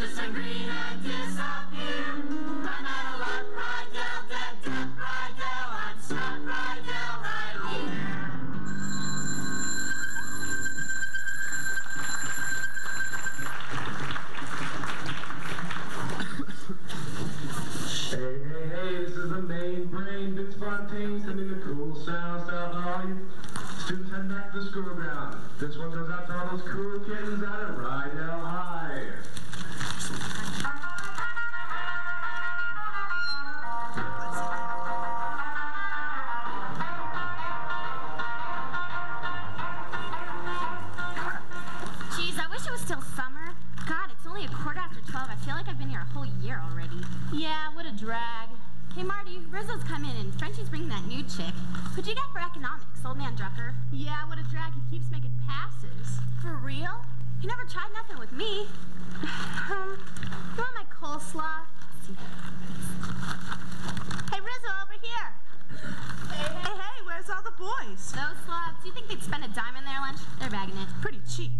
disagree and disappear. I'm not a lot, Rydell, dead, Rydell. I'm stuck, Rydell, right here. Hey, this is the main brain, Big Spontaneous, sending a cool sound out to all you students heading back to the school ground. This one goes out to all those cool kittens out at Rydell High. Geez, I wish it was still summer. God, it's only 12:15. I feel like I've been here a whole year already. Yeah, what a drag. Hey, Marty, Rizzo's come in and Frenchie's bringing that new chick. Who'd you get for economics, old man Drucker? Yeah, what a drag. He keeps making passes. For real? He never tried nothing with me. You want my coleslaw? Hey, Rizzo, over here. Hey, where's all the boys? Those slobs, do you think they'd spend a dime in their lunch? They're bagging it. Pretty cheap.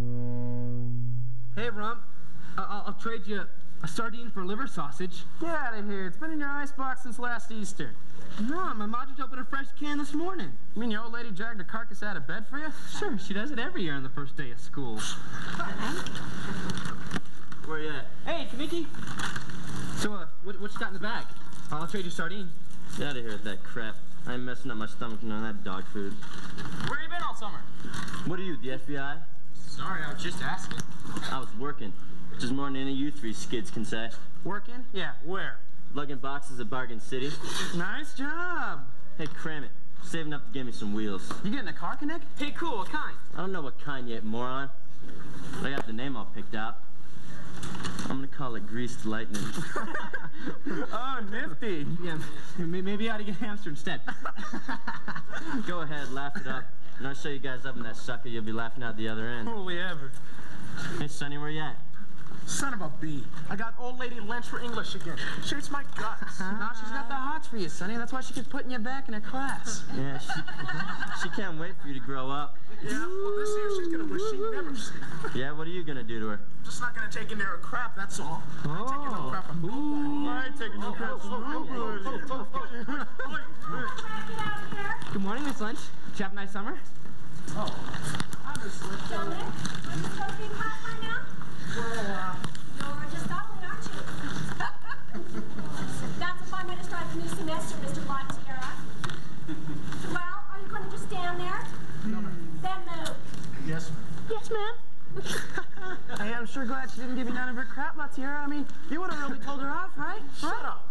Hey, Rump. I'll trade you a sardine for liver sausage. Get out of here. It's been in your icebox since last Easter. No, my mom just opened a fresh can this morning. You mean your old lady dragged her carcass out of bed for you? Sure, she does it every year on the first day of school. Where you at? Hey, Kamiki. So, what you got in the bag? I'll trade you sardine. Get out of here with that crap. I ain't messing up my stomach on that dog food. Where you been all summer? What are you, the FBI? Sorry, I was just asking. I was working, which is more than any of you three skids can say. Working? Yeah, where? Lugging boxes at Bargain City. Nice job. Hey, cram it. Saving up to give me some wheels. You getting a car connect? Hey, cool, what kind? I don't know what kind yet, moron. But I got the name all picked out. I'm gonna call it Greased Lightning. Oh, nifty. Yeah, maybe I ought to get hamster instead. Go ahead, laugh it up. And I'll show you guys up in that sucker, you'll be laughing out the other end. Holy ever. Hey, Sonny, where you at? Son of a bee. I got old lady Lynch for English again. Shoots my guts. No, she's got the hots for you, Sonny. That's why she keeps putting you back in her class. Yeah, she can't wait for you to grow up. Yeah, well, this year she's gonna wish she'd never seen. Yeah, what are you gonna do to her? Just not gonna take in her crap, that's all. I ain't taking no crap from nobody. I ain't taking no crap from nobody. Good morning, Miss Lynch. Did you have a nice summer? Oh, I'm just like, Dominic, are you supposed to be in class right now? well, You're just stumbling, aren't you? That's a fun way to start the new semester, Mr. Blacktiera. Well, are you going to just stand there? no, ma'am. Then move. Yes, ma'am. Yes, ma'am. Hey, I'm sure glad she didn't give you none of her crap, Latiera. I mean, you would have really told her off, right? Shut up.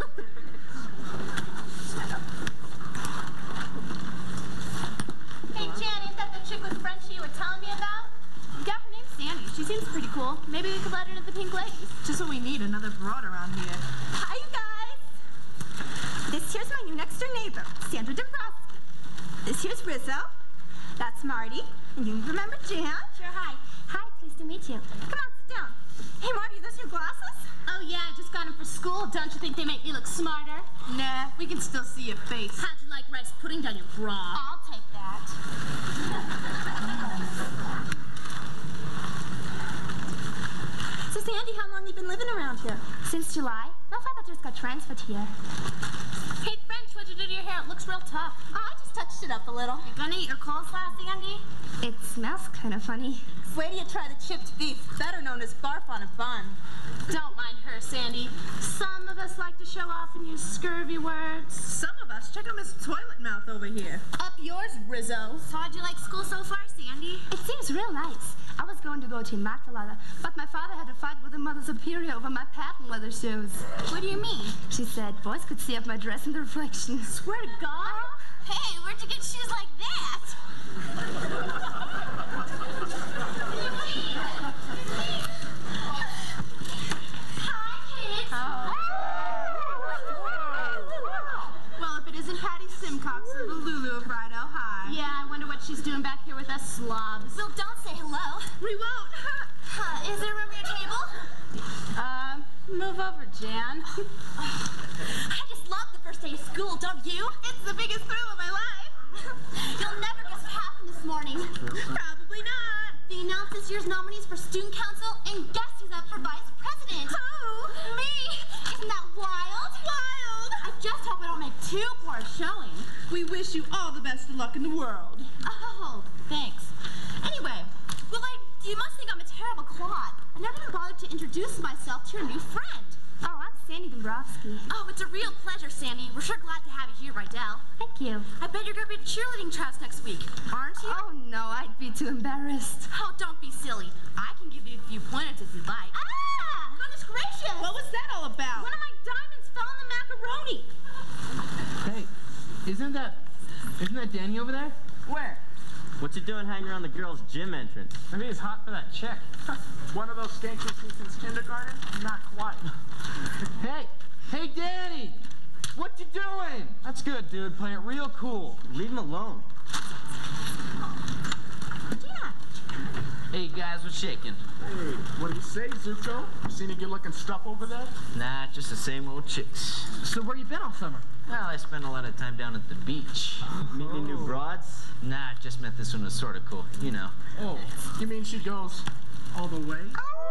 Hey, Jen, ain't that the chick with Frenchie you were telling me about? Yeah, her name's Sandy. She seems pretty cool. Maybe we could let her into the Pink Ladies. Just what we need, another broad around here. Hi, you guys. This here's my new next door neighbor, Sandra Dombrowski. This here's Rizzo. That's Marty. And you remember Jan? Sure, hi. Hi, pleased to meet you. Come on, sit down. Hey, Marty, are those your glasses? Oh, yeah, I just got them for school. Don't you think they make me look smarter? Nah, we can still see your face. How'd you like rice pudding down your bra? I'll take that. So, Sandy, how long you been living around here? Since July. My father just got transferred here. Hey, French, what'd you do to your hair? It looks real tough. Oh, I just touched it up a little. You gonna eat your coleslaw, Sandy? It smells kind of funny. Wait till you try the chipped beef, better known as barf on a bun. Don't mind her, Sandy. Some of us like to show off and use scurvy words. Some of us, check out Miss Toilet Mouth over here. Up yours, Rizzo. So how'd you like school so far, Sandy? It seems real nice. I was going to go to Immaculata, but my father had to fight with the Mother Superior over my patent leather shoes. What do you mean? She said boys could see up my dress in the reflection. Swear to God? Hey, where'd you get shoes like that? Hi, kids. Well, if it isn't Patty Simcox, the Lulu of Rydell High. Yeah, I wonder what she's doing back here with us slobs. Well, don't say hello. We won't. Is there room at your table? Move over, Jan. I just love the first day of school, don't you? It's the biggest thrill of my life. You'll never guess what happened this morning. Probably not. They announced this year's nominees for student council, and guess who's up for vice president? too poor showing. We wish you all the best of luck in the world. Oh, thanks. Anyway, well, you must think I'm a terrible clod. I never even bothered to introduce myself to your new friend. Oh, I'm Sandy Dombrowski. Oh, it's a real pleasure, Sandy. We're sure glad to have you here, Whittell. Thank you. I bet you're going to be at cheerleading tryouts next week, aren't you? Oh, no, I'd be too embarrassed. Oh, don't be silly. I can give you a few pointers if you'd like. Ah! Goodness gracious! What was that all about? One of my diamonds fell in the macaroni. Hey, isn't that Danny over there? Where? What's he doing hanging around the girls' gym entrance? Maybe he's hot for that chick. One of those skanks since kindergarten? Not quite. Hey, Danny! What you doing? That's good, dude. Play it real cool. Leave him alone. Yeah. Hey guys, what's shaking? Hey, what do you say, Zuko? Seen any good-looking stuff over there? Nah, just the same old chicks. So where you been all summer? Well, I spent a lot of time down at the beach. Meeting new broads? Nah, just met this one was sort of cool, you know. Oh, you mean she goes all the way?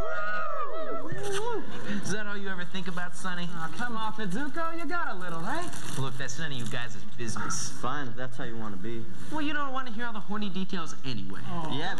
Is that all you ever think about, Sonny? Oh, come off it, Zuko. You got a little, right? Well, look, that's none of you guys' business. Fine, if that's how you want to be. Well, you don't want to hear all the horny details anyway. Yeah,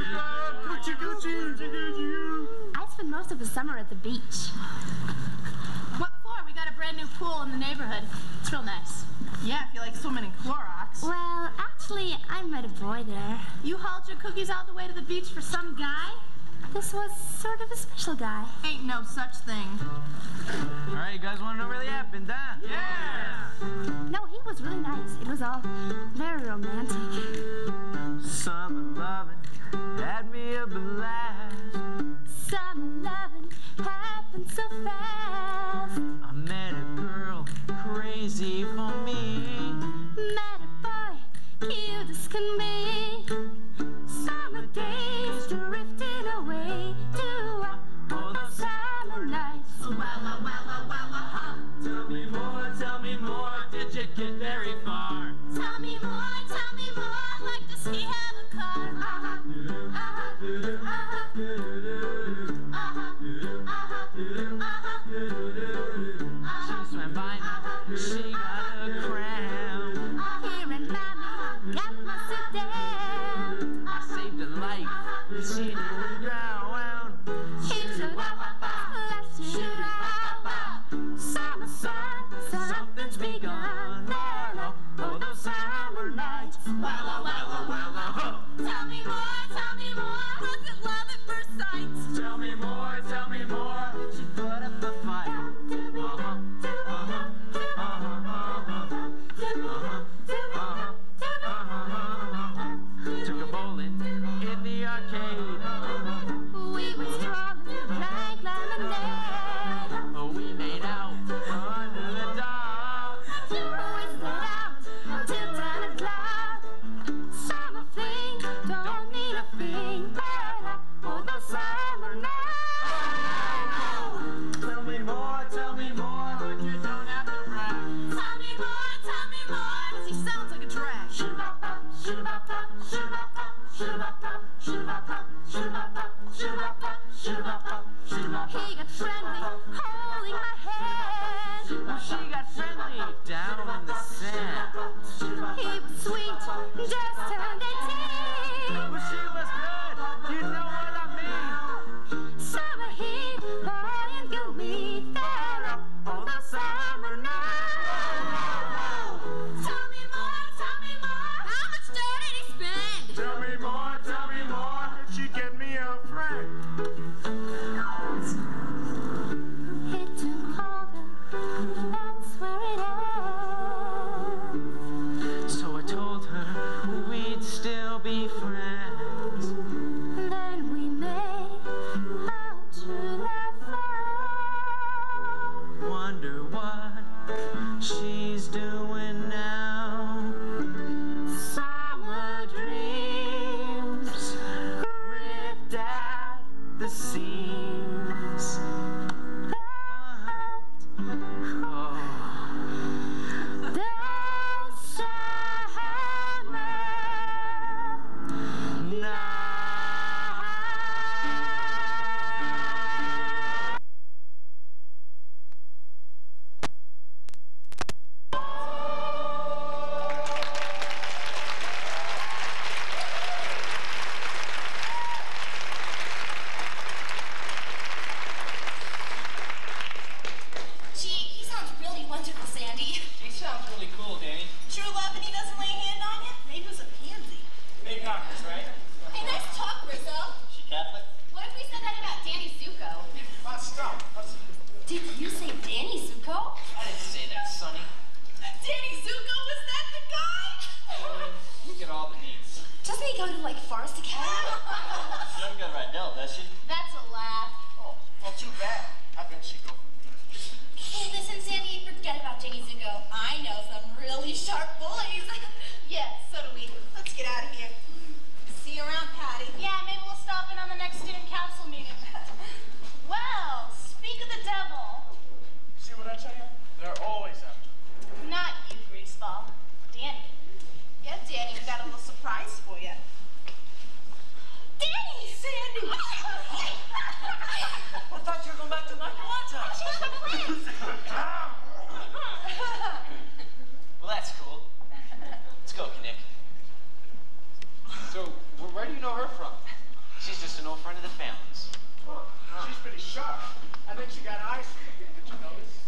I spent most of the summer at the beach. What for? We got a brand new pool in the neighborhood. It's real nice. Yeah, if you like swimming in Clorox. Well, actually, I met a boy there. You hauled your cookies all the way to the beach for some guy? This was sort of a special guy. Ain't no such thing. All right, you guys want to know what really happened, huh? Yeah! No, he was really nice. It was all very romantic. Summer loving had me a blast. Summer loving happened so fast. I met a girl crazy for me. Met a boy, cute as can be. Summer days drifting away to all the summer nights. Tell me more, did you get very far? Tell me more, I'd like to see have a car. She swam by me, she got a cram. Here and mommy got my sit down. I saved her life, she nearly drowned. He showed up, flashing around. Summer sun, something's begun. Oh, those summer nights. Tell me more, was it love at first sight? Tell me more, she put up a fight. Took her bowling in the arcade. We were strolling, drank lemonade. Oh, we made out under the dock. We stood out till 10 o'clock. Summer fling, don't need a thing. Oh, those summer nights. Tell me more, but you don't have to brag. Tell me more, 'cause he sounds like a drag. He got friendly, holding my hand. Well, she got friendly down in the sand. He was sweet, just turned 18. Well, she was good, you know what I mean. Summer heat, boy, and you'll meet there all the summer nights. Tell me more, how much dough did he spend? Tell me more, did she get me a friend? It took over, that's where it ends. So I told her we'd still be friends. Then we made a true love vow. Wonder what she's doing now. Summer dreams ripped at the seams. Oh. The summer night. going back to my quanta. Well, that's cool. Let's go, Nick. So, where do you know her from? She's just an old friend of the family's. Oh, she's pretty sharp. I bet she got eyes for you. Did you notice?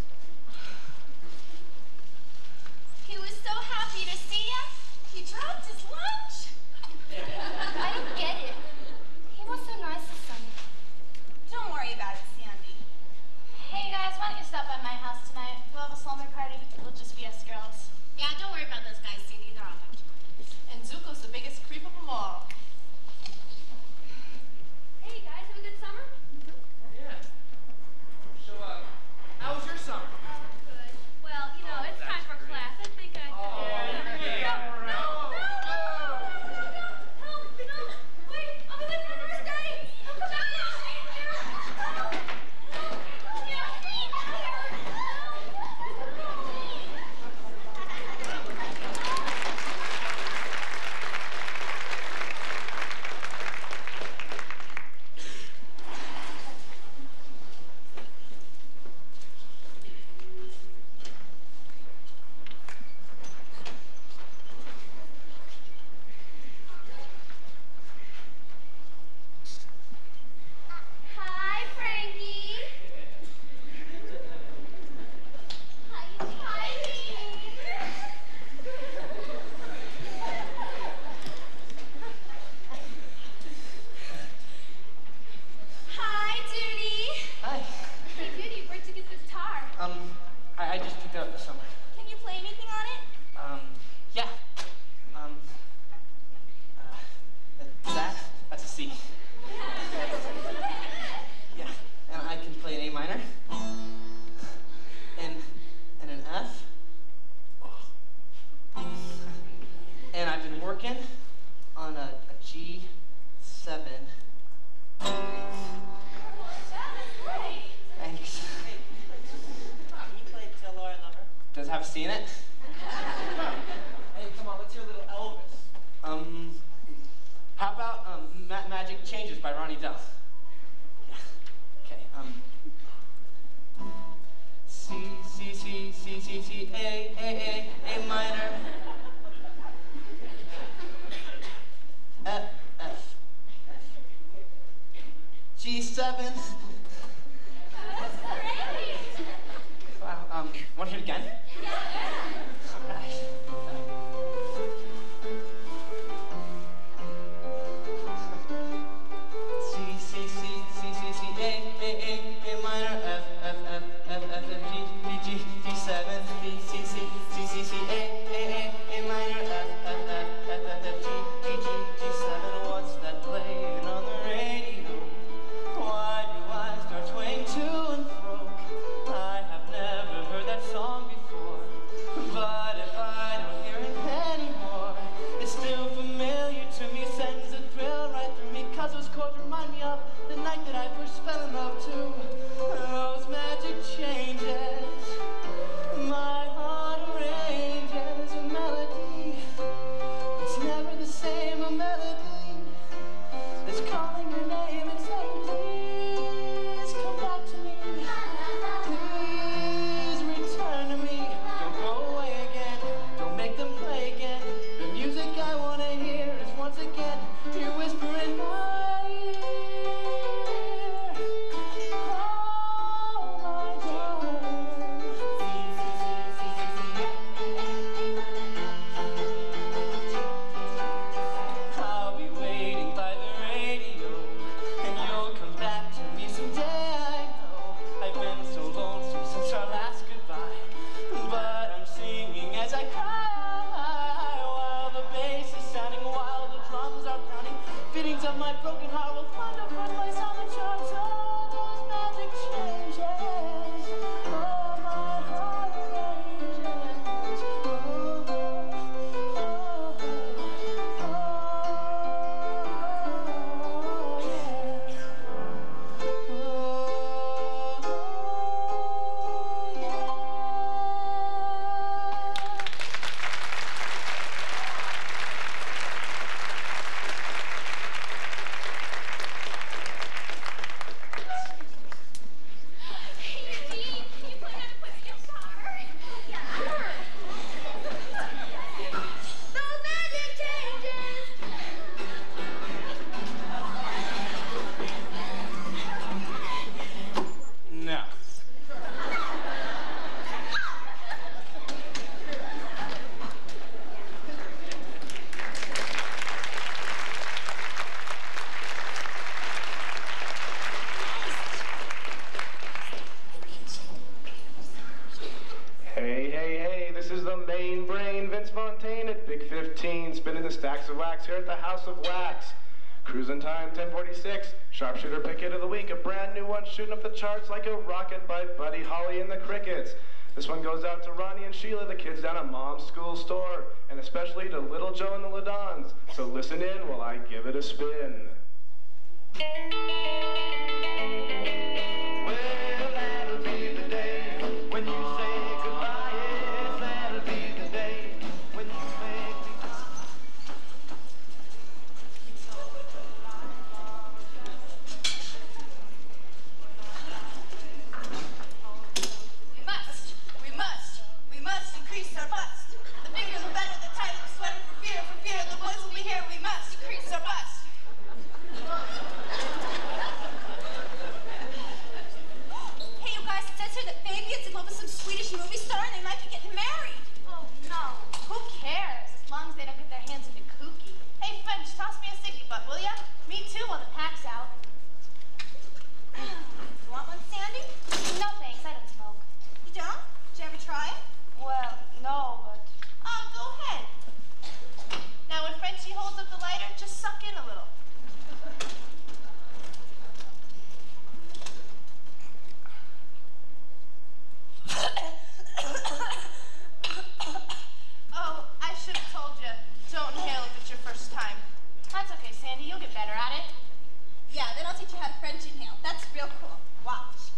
He was so happy to see you. He dropped his lunch. I don't get it. He was so nice this summer. Don't worry about it, Sandy. Hey, guys, why don't you stop by my house tonight? We'll have a slumber party. It'll just be us girls. Yeah, don't worry about those guys, Sandy. They're all like And Zuko's the biggest creep of them all. Hey, guys, have a good summer? Yeah. So, how was your summer? Good. Well, you know, it's time for class. I think I... Hi, Frankie. How you doing? Hi, Judy. Hi. Hey, Judy, where'd you get this guitar? I just picked it up this summer. Can you play anything on it? Yeah. That's a C. Yeah, and I can play an A minor. And an F. And I've been working on a G7. Thanks. Can you play Tell Laura I Love Her? Does it have a C in it? Hey, come on, let's hear a little Elvis. How about Magic Changes by Ronnie Dell? Yeah. Okay, C, C, C, C, C, C, A minor. F, F, G7. That's great. Wow, want to hear it again? All right. C, Big 15, spinning the stacks of wax here at the House of Wax. Cruising time 10:46. Sharpshooter picket of the week. A brand new one shooting up the charts like a rocket by Buddy Holly and the Crickets. This one goes out to Ronnie and Sheila, the kids down at Mom's school store, and especially to Little Joe and the Ladons. So listen in while I give it a spin. Well, that'll be the day when you say goodbye. Yes, that'll be the day when you make me cry. We must increase our bust. The bigger the better, the tighter the sweater for fear the boys will be here. We must increase our bust. Hey, you guys, it says here that Fabian's in love with some Swedish movie star and they might be getting married. Oh, no. Who cares? As long as they don't get their hands into kooky. Hey, French, toss me a sticky butt, will ya? Me too while the pack's out. You want one, Sandy? No thanks, I don't smoke. You don't? Did you ever try it? Well, no, but... Oh, go ahead. Now, when Frenchie holds up the lighter, just suck in a little. Oh, I should have told you. Don't inhale if it's your first time. That's okay, Sandy. You'll get better at it. Yeah, then I'll teach you how to French inhale. That's real cool. Watch.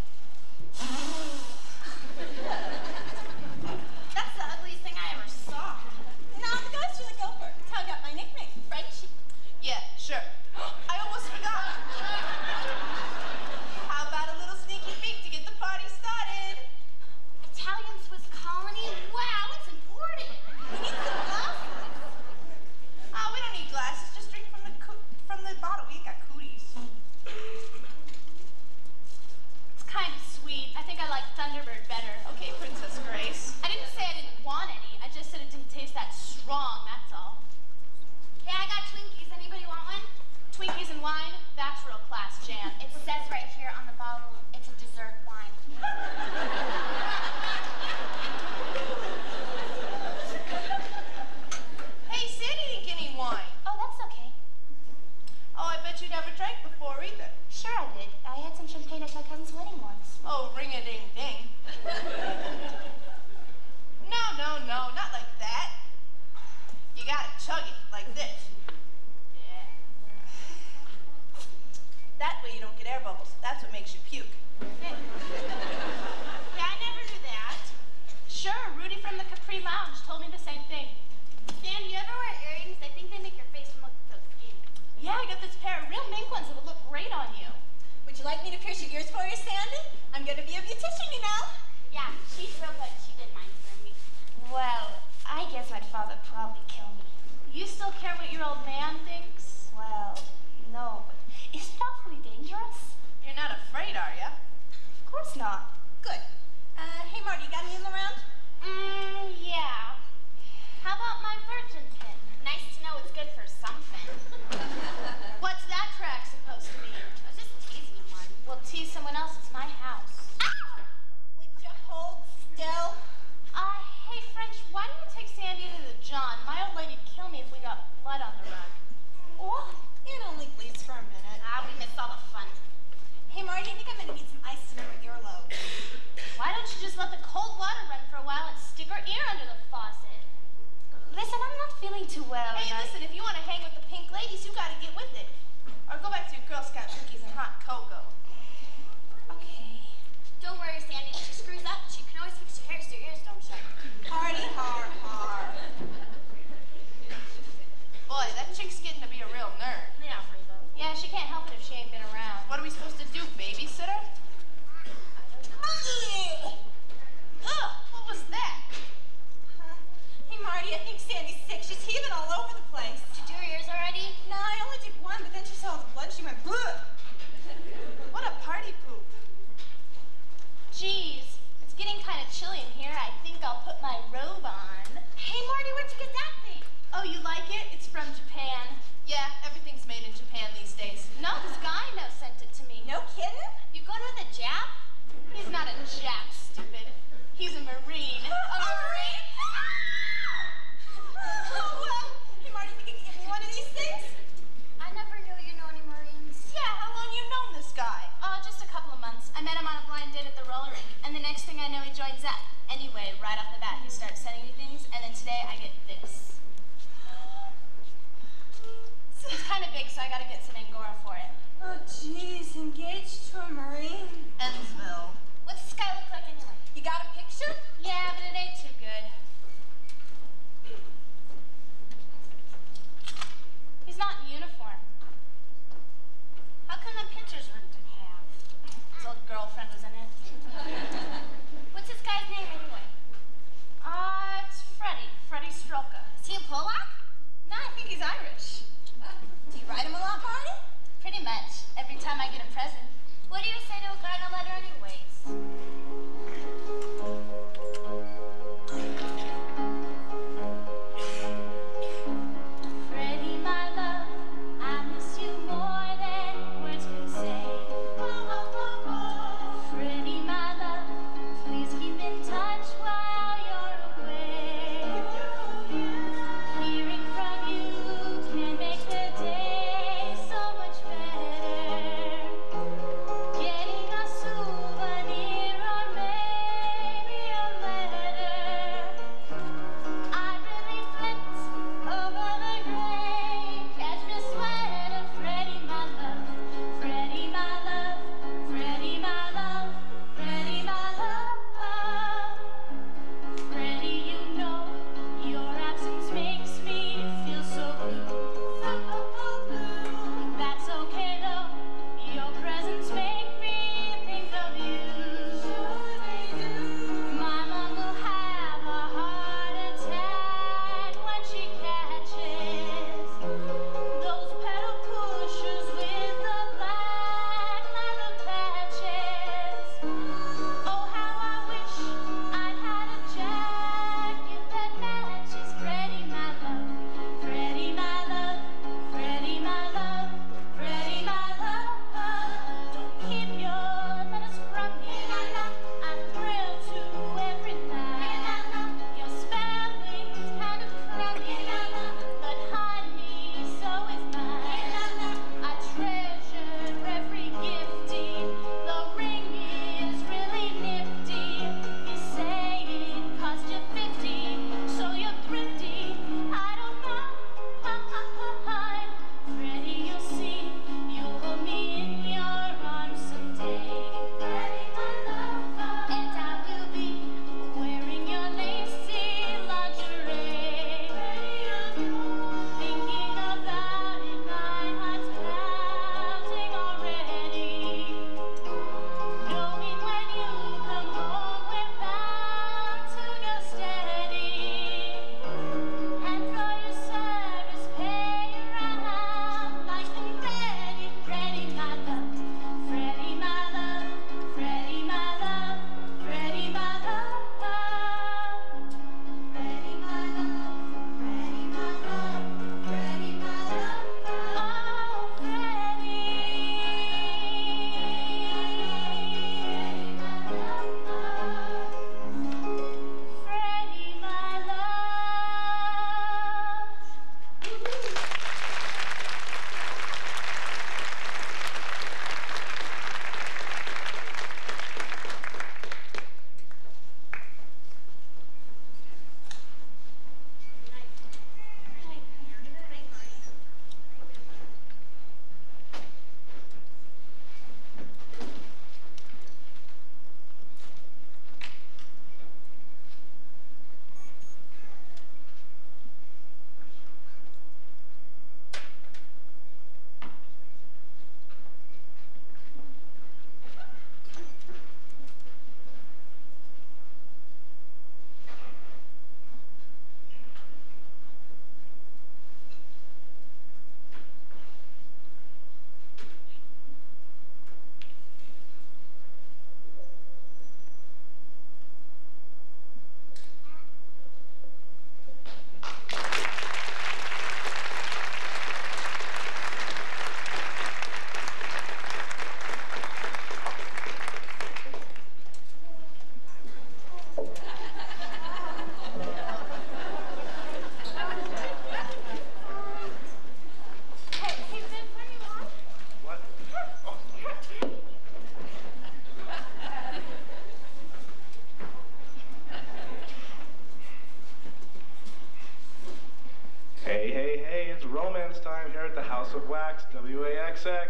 That's the ugliest thing I ever saw. No, the guy's really gopher. That's how I got my nickname, Frenchie. Yeah, sure. I almost forgot. How about a little sneaky peek to get the party started? Italian Swiss colony? Wow, it's important. We need some glasses. Oh, we don't need glasses. Just drink from the bottle. We ain't got cooties. It's kind of sweet. I think I like Thunderbird better. Okay, Princess Grace. I didn't say I didn't want any. I just said it didn't taste that strong, that's all. Hey, I got Twinkies. Anybody want one? Twinkies and wine? That's real class, Jan. It says right here on the bottle, it's a dessert wine. Hey, Sandy didn't get any wine. Oh, that's okay. Oh, I bet you never drank before either. Sure I did. I had some champagne at my cousin's wedding once. Oh, ring-a-ding-ding. No, not like that. You gotta chug it like this. Yeah. That way you don't get air bubbles. That's what makes you puke. Yeah, I never knew that. Sure, Rudy from the Capri Lounge told me the same thing. Sandy, you ever wear earrings? I think they make your face look so skinny. Yeah, I got this pair of real mink ones that would look great on you. Would you like me to pierce your ears for you, Sandy? I'm gonna be a beautician, you know. Yeah, she's real good. She did mine for me. Well, I guess my father'd probably kill me. You still care what your old man thinks? Well, no, but is it awfully dangerous? You're not afraid, are ya? Of course not. Good. Hey, Marty, you got a needle around? Yeah. How about my virgin pin? Nice to know it's good for something. What's that track supposed to mean? I was just teasing you, Marty. Well, tease someone else. It's my house. Would you hold still? Hey, French, why don't you take Sandy to the John? My old lady'd kill me if we got blood on the rug. What? It only bleeds for a minute. We missed all the fun. Hey, Marty, I think I'm gonna need some ice to remove your earlobe. Why don't you just let the cold water run for a while and stick her ear under the faucet? Listen, I'm not feeling too well. Hey, listen, if you want to hang with the pink ladies, you gotta get with it. Or go back to your Girl Scout cookies and hot cocoa. Okay. Don't worry, Sandy. If she screws up, she can always fix your hair so your ears don't shut. Party hard. Boy, that chick's getting to be a real nerd. Yeah, Frieza. Yeah, she can't help it if she ain't been around. What are we supposed to do, babysitter? Ugh, what was that? Hey, Marty, I think Sandy's sick. She's heaving all over the place. Did you do your ears already? No, I only did one, but then she saw the blood. She went, bleh. What a party poop. Geez, it's getting kind of chilly in here. I think I'll put my robe on. Hey, Marty, where'd you get that thing? Oh, you like it? It's from Japan. Yeah, everything's made in Japan these days. No, this guy I know sent it to me. No kidding? You going with a Jap? He's not a Jap, stupid. He's a Marine. A Marine? blind date at the roller rink, and the next thing I know, he joins up. Anyway, right off the bat, he starts sending me things, and then today I get this. It's kind of big, so I gotta get some Angora for it. Oh, jeez, engaged to a Marine? Ennsville. What's this guy look like anyway? You got a picture? Yeah, but it ain't too good. He's not in uniform. How come the picture's ripped in half? His old girlfriend was in it. What's this guy's name anyway? It's Freddie. Freddie Strelka. Is he a Polak? No, I think he's Irish. Do you write him a lot, Marty? Pretty much. Every time I get a present. What do you say to a garden letter anyway? House of Wax, WAXX.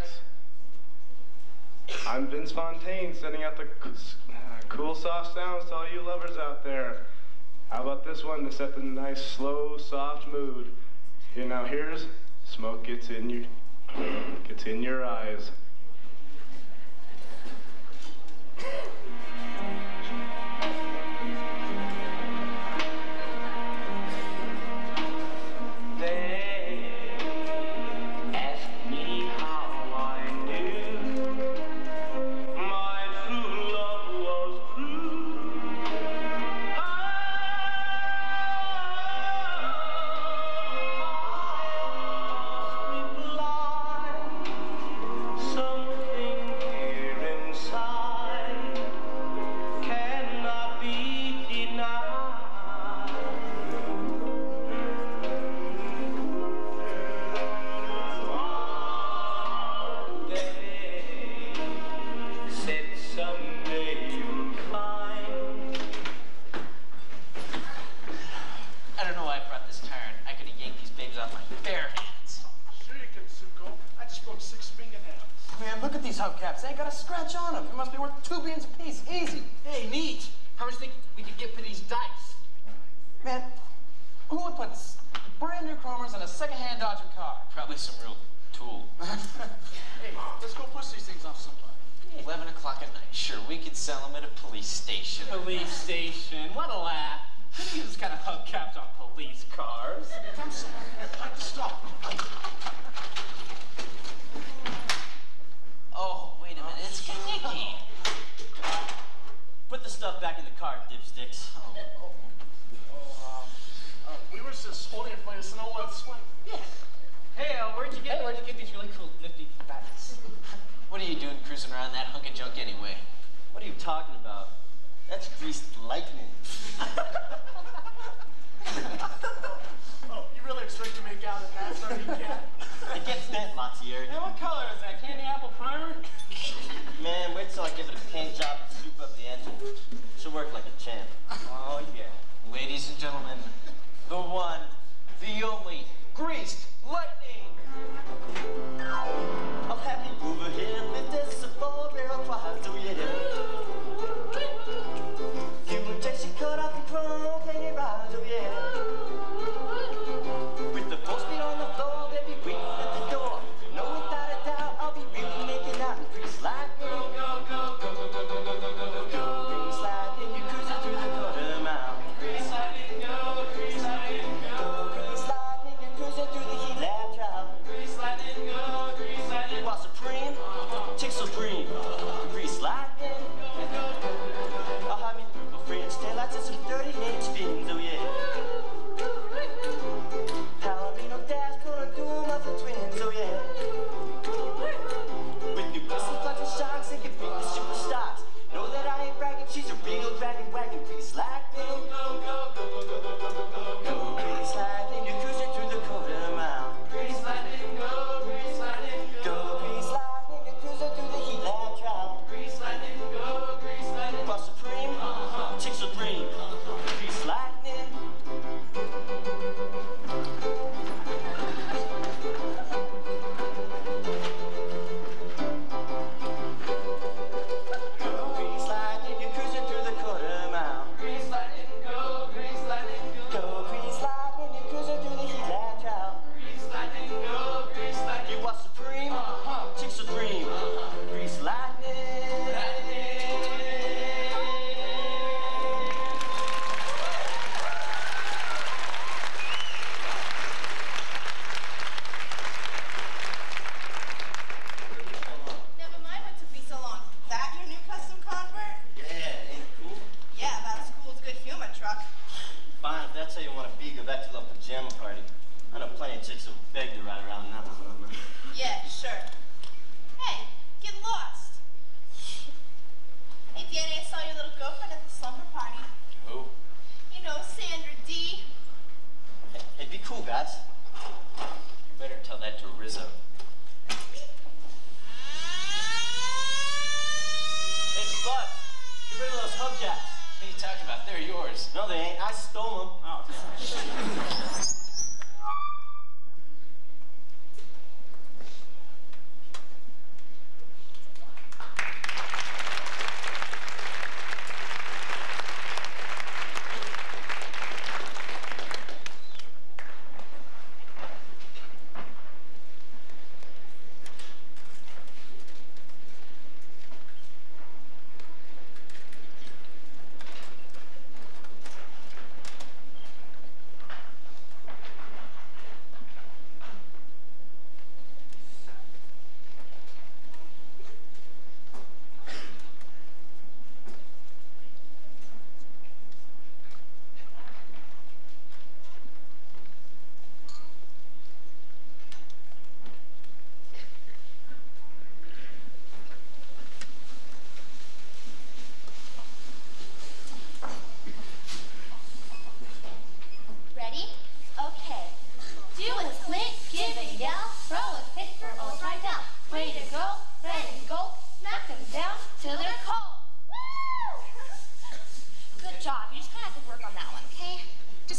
I'm Vince Fontaine, sending out the cool, soft sounds to all you lovers out there. How about this one to set the nice, slow, soft mood? Here, now here's Smoke Gets in Your Eyes. Hubcaps. They ain't got a scratch on them. It must be worth 2 beans a piece. Easy. Hey, neat. How much think we could get for these dice? Man, who would put brand new chromers in a second-hand Dodger car? Probably some real tool. Hey, let's go push these things off somebody. 11 o'clock at night. Sure, we could sell them at a police station. Police station? What a laugh. Who uses kind of hubcaps on police cars? Come on. Here, stop. Oh, wait a minute, it's Nicky. Put the stuff back in the car, dipsticks. We were just holding it for you to know what's what. Yeah. Hey, where'd you get these really cool, nifty bats? What are you doing cruising around that hunk of junk anyway? What are you talking about? That's greased lightning. Oh, you really expect to make out at that sardine cat? It gets bent, Latier. Hey, what color is that? Candy apple primer? Man, wait till I give it a paint job and soup up the engine. She'll work like a champ. Oh, yeah. Ladies and gentlemen, the one, the only, greased lightning. I'll have you over here with this four-barrel quad, oh yeah. You and Jesse cut off and chrome, hanging round, oh yeah. With the 4-speed on the floor, baby, waiting at the door. No, without a doubt, I'll be really making out and grease lightning. Go, go, go, go, go, go, go, go, go, go, go, go. Grease lightning, you cruising through the quarter mile. Grease lightning, go, grease lightning, go. Grease lightning, you're cruising through the heat lab trial. Grease lightning, go, grease lightning. While supreme, chick supreme, grease lightning. I'll have me through my French taillights and some 30-inch fins, oh yeah. Palomino dash, pulling through muffin twins, oh yeah. With new pistol clutch and shocks, they can beat the superstars. Know that I ain't bragging, she's a real dragon wagon, grease lightning. Go, go, go, go, go, go, go, go, go. Grease lightning, you're cruising through the quarter mile. Grease lightning, go, grease lightning, go. Grease lightning, you're cruising through the heat lab trial. Grease lightning, go, grease lightning. Boss supreme, chick supreme, grease lightning. Grease lightning, you're cruising through the quarter mile. Grease lightning, go, grease lightning, go. Grease lightning, you're cruising through the heat lab trial. Grease lightning, go, grease lightning. You are supreme, chick supreme, grease lightning. Never mind what took me so long. That your new custom convert? Yeah, ain't it cool? Yeah, about as cool as good humor truck. Fine, if that's how you want to be, go back to the pajama party. I know plenty of chicks who beg to ride around in that one. Yeah, sure. Hey, get lost. Hey, Danny, I saw your little girlfriend at the slumber party. Who? You know, Sandra D. Hey, be cool, guys. You better tell that to Rizzo. Hey, Bud, get rid of those hubcaps. What are you talking about? They're yours. No, they ain't. I stole them. Oh.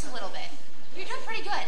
a little bit. You're doing pretty good.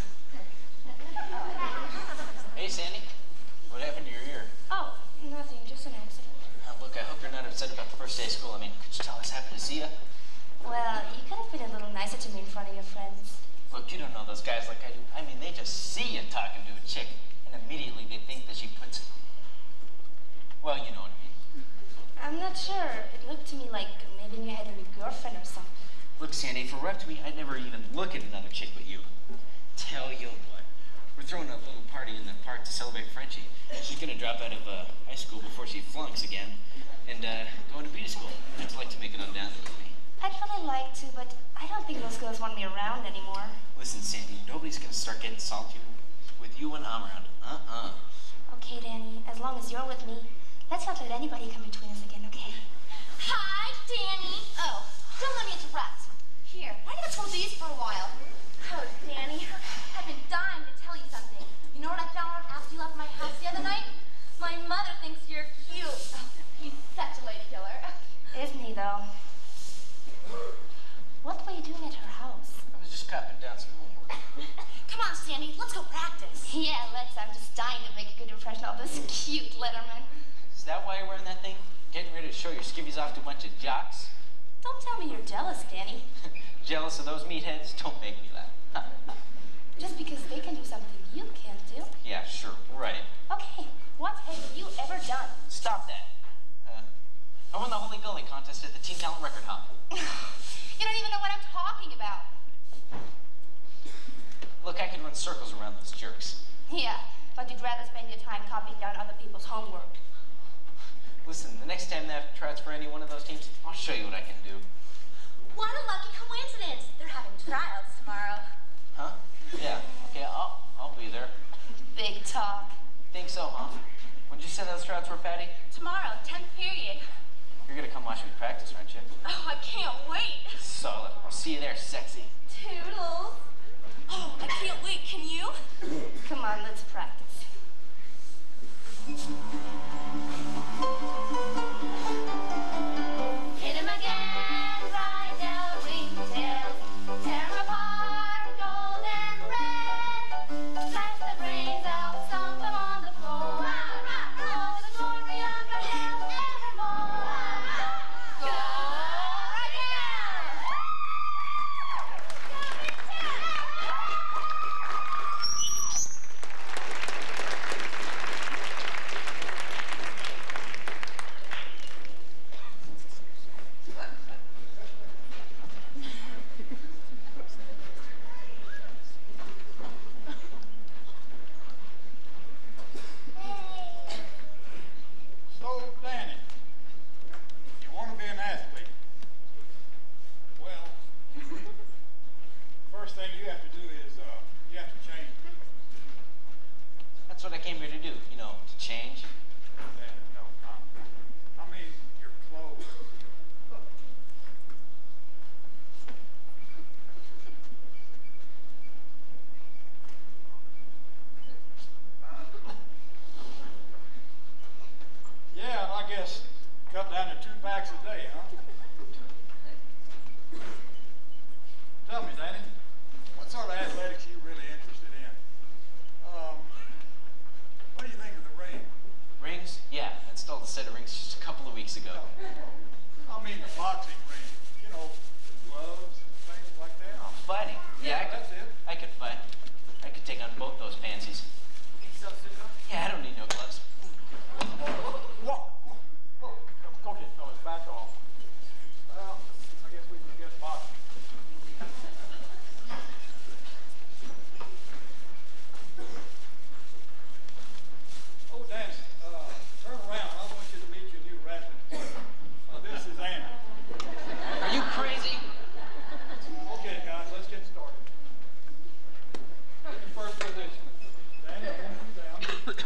Hey, Sandy. What happened to your ear? Oh, nothing. Just an accident. Look, I hope you're not upset about the first day of school. I mean, could you tell us happy to see you? Well, you could have been a little nicer to me in front of your friends. Look, you don't know those guys like I do. I mean, they just see you talking to a chick, and immediately they think that she puts... Well, you know what I mean. I'm not sure. It looked to me like maybe you had a new girlfriend or something. Look, Sandy, if it were up to me, I'd never even look at another chick but you. Tell you what, we're throwing a little party in the park to celebrate Frenchie. She's gonna drop out of high school before she flunks again, and go into beauty school. I'd like to make it on down with me. I'd really like to, but I don't think those girls want me around anymore. Listen, Sandy, nobody's gonna start getting salty with you when I'm around. Okay, Danny, as long as you're with me, let's not let anybody come between us again, okay? Hi, Danny. Oh, don't let me interrupt. Here, why don't you hold these for a while? Oh, Danny, I've been dying to tell you something. You know what I found out after you left my house the other night? My mother thinks you're cute. Oh, he's such a lady killer. Isn't he, though? What were you doing at her house? I was just copying down some homework. Come on, Sandy, let's go practice. Yeah, let's. I'm just dying to make a good impression of this cute Letterman. Is that why you're wearing that thing? Getting ready to show your skivvies off to a bunch of jocks? Don't tell me you're jealous, Danny. Jealous of those meatheads? Don't make me laugh. Just because they can do something you can't do. Yeah, sure, right. Okay, what have you ever done? Stop that. I won the Holy Gully contest at the Teen Talent Record Hop. You don't even know what I'm talking about. Look, I can run circles around those jerks. Yeah, but you'd rather spend your time copying down other people's homework. Listen, the next time they have tryouts for any one of those teams, I'll show you what I can do. What a lucky coincidence. They're having tryouts tomorrow. Huh? Yeah, okay, I'll be there. Big talk. Think so, huh? When'd you say those tryouts were, Patty? Tomorrow, 10th period. You're gonna come watch me practice, aren't you? Oh, I can't wait. Solid. I'll see you there, sexy. Toodles. Oh, I can't wait. Can you? Come on, let's practice. Hit 'em again, Rydell ringtails. Tear 'em apart, gold and red. Smash the brains out, stomp 'em on the floor. For the glory of Rydell evermore. Go Rydell! So, Danny, you want to be an athlete? Well, first thing you have to do is you have to change. That's what I came here to do, you know, to change. No, I mean your clothes. Yeah, I guess cut down to 2 packs a day, huh? Tell me, Danny, what sort of athletics are you really interested in? What do you think of the ring? Rings? Yeah, I installed a set of rings just a couple of weeks ago. I mean the boxing ring. You know, gloves and things like that. Oh, fighting. Yeah, that's it. I could fight. I could take on both those pansies. Yeah, I don't need no gloves. Whoa! Okay, fellas, back off. Well, I guess we can get boxing. Oh, Danny, turn around. I want you to meet your new wrestling partner. This is Andy. Are you crazy? Okay, guys, let's get started. Take your first position. Danny, I want you down.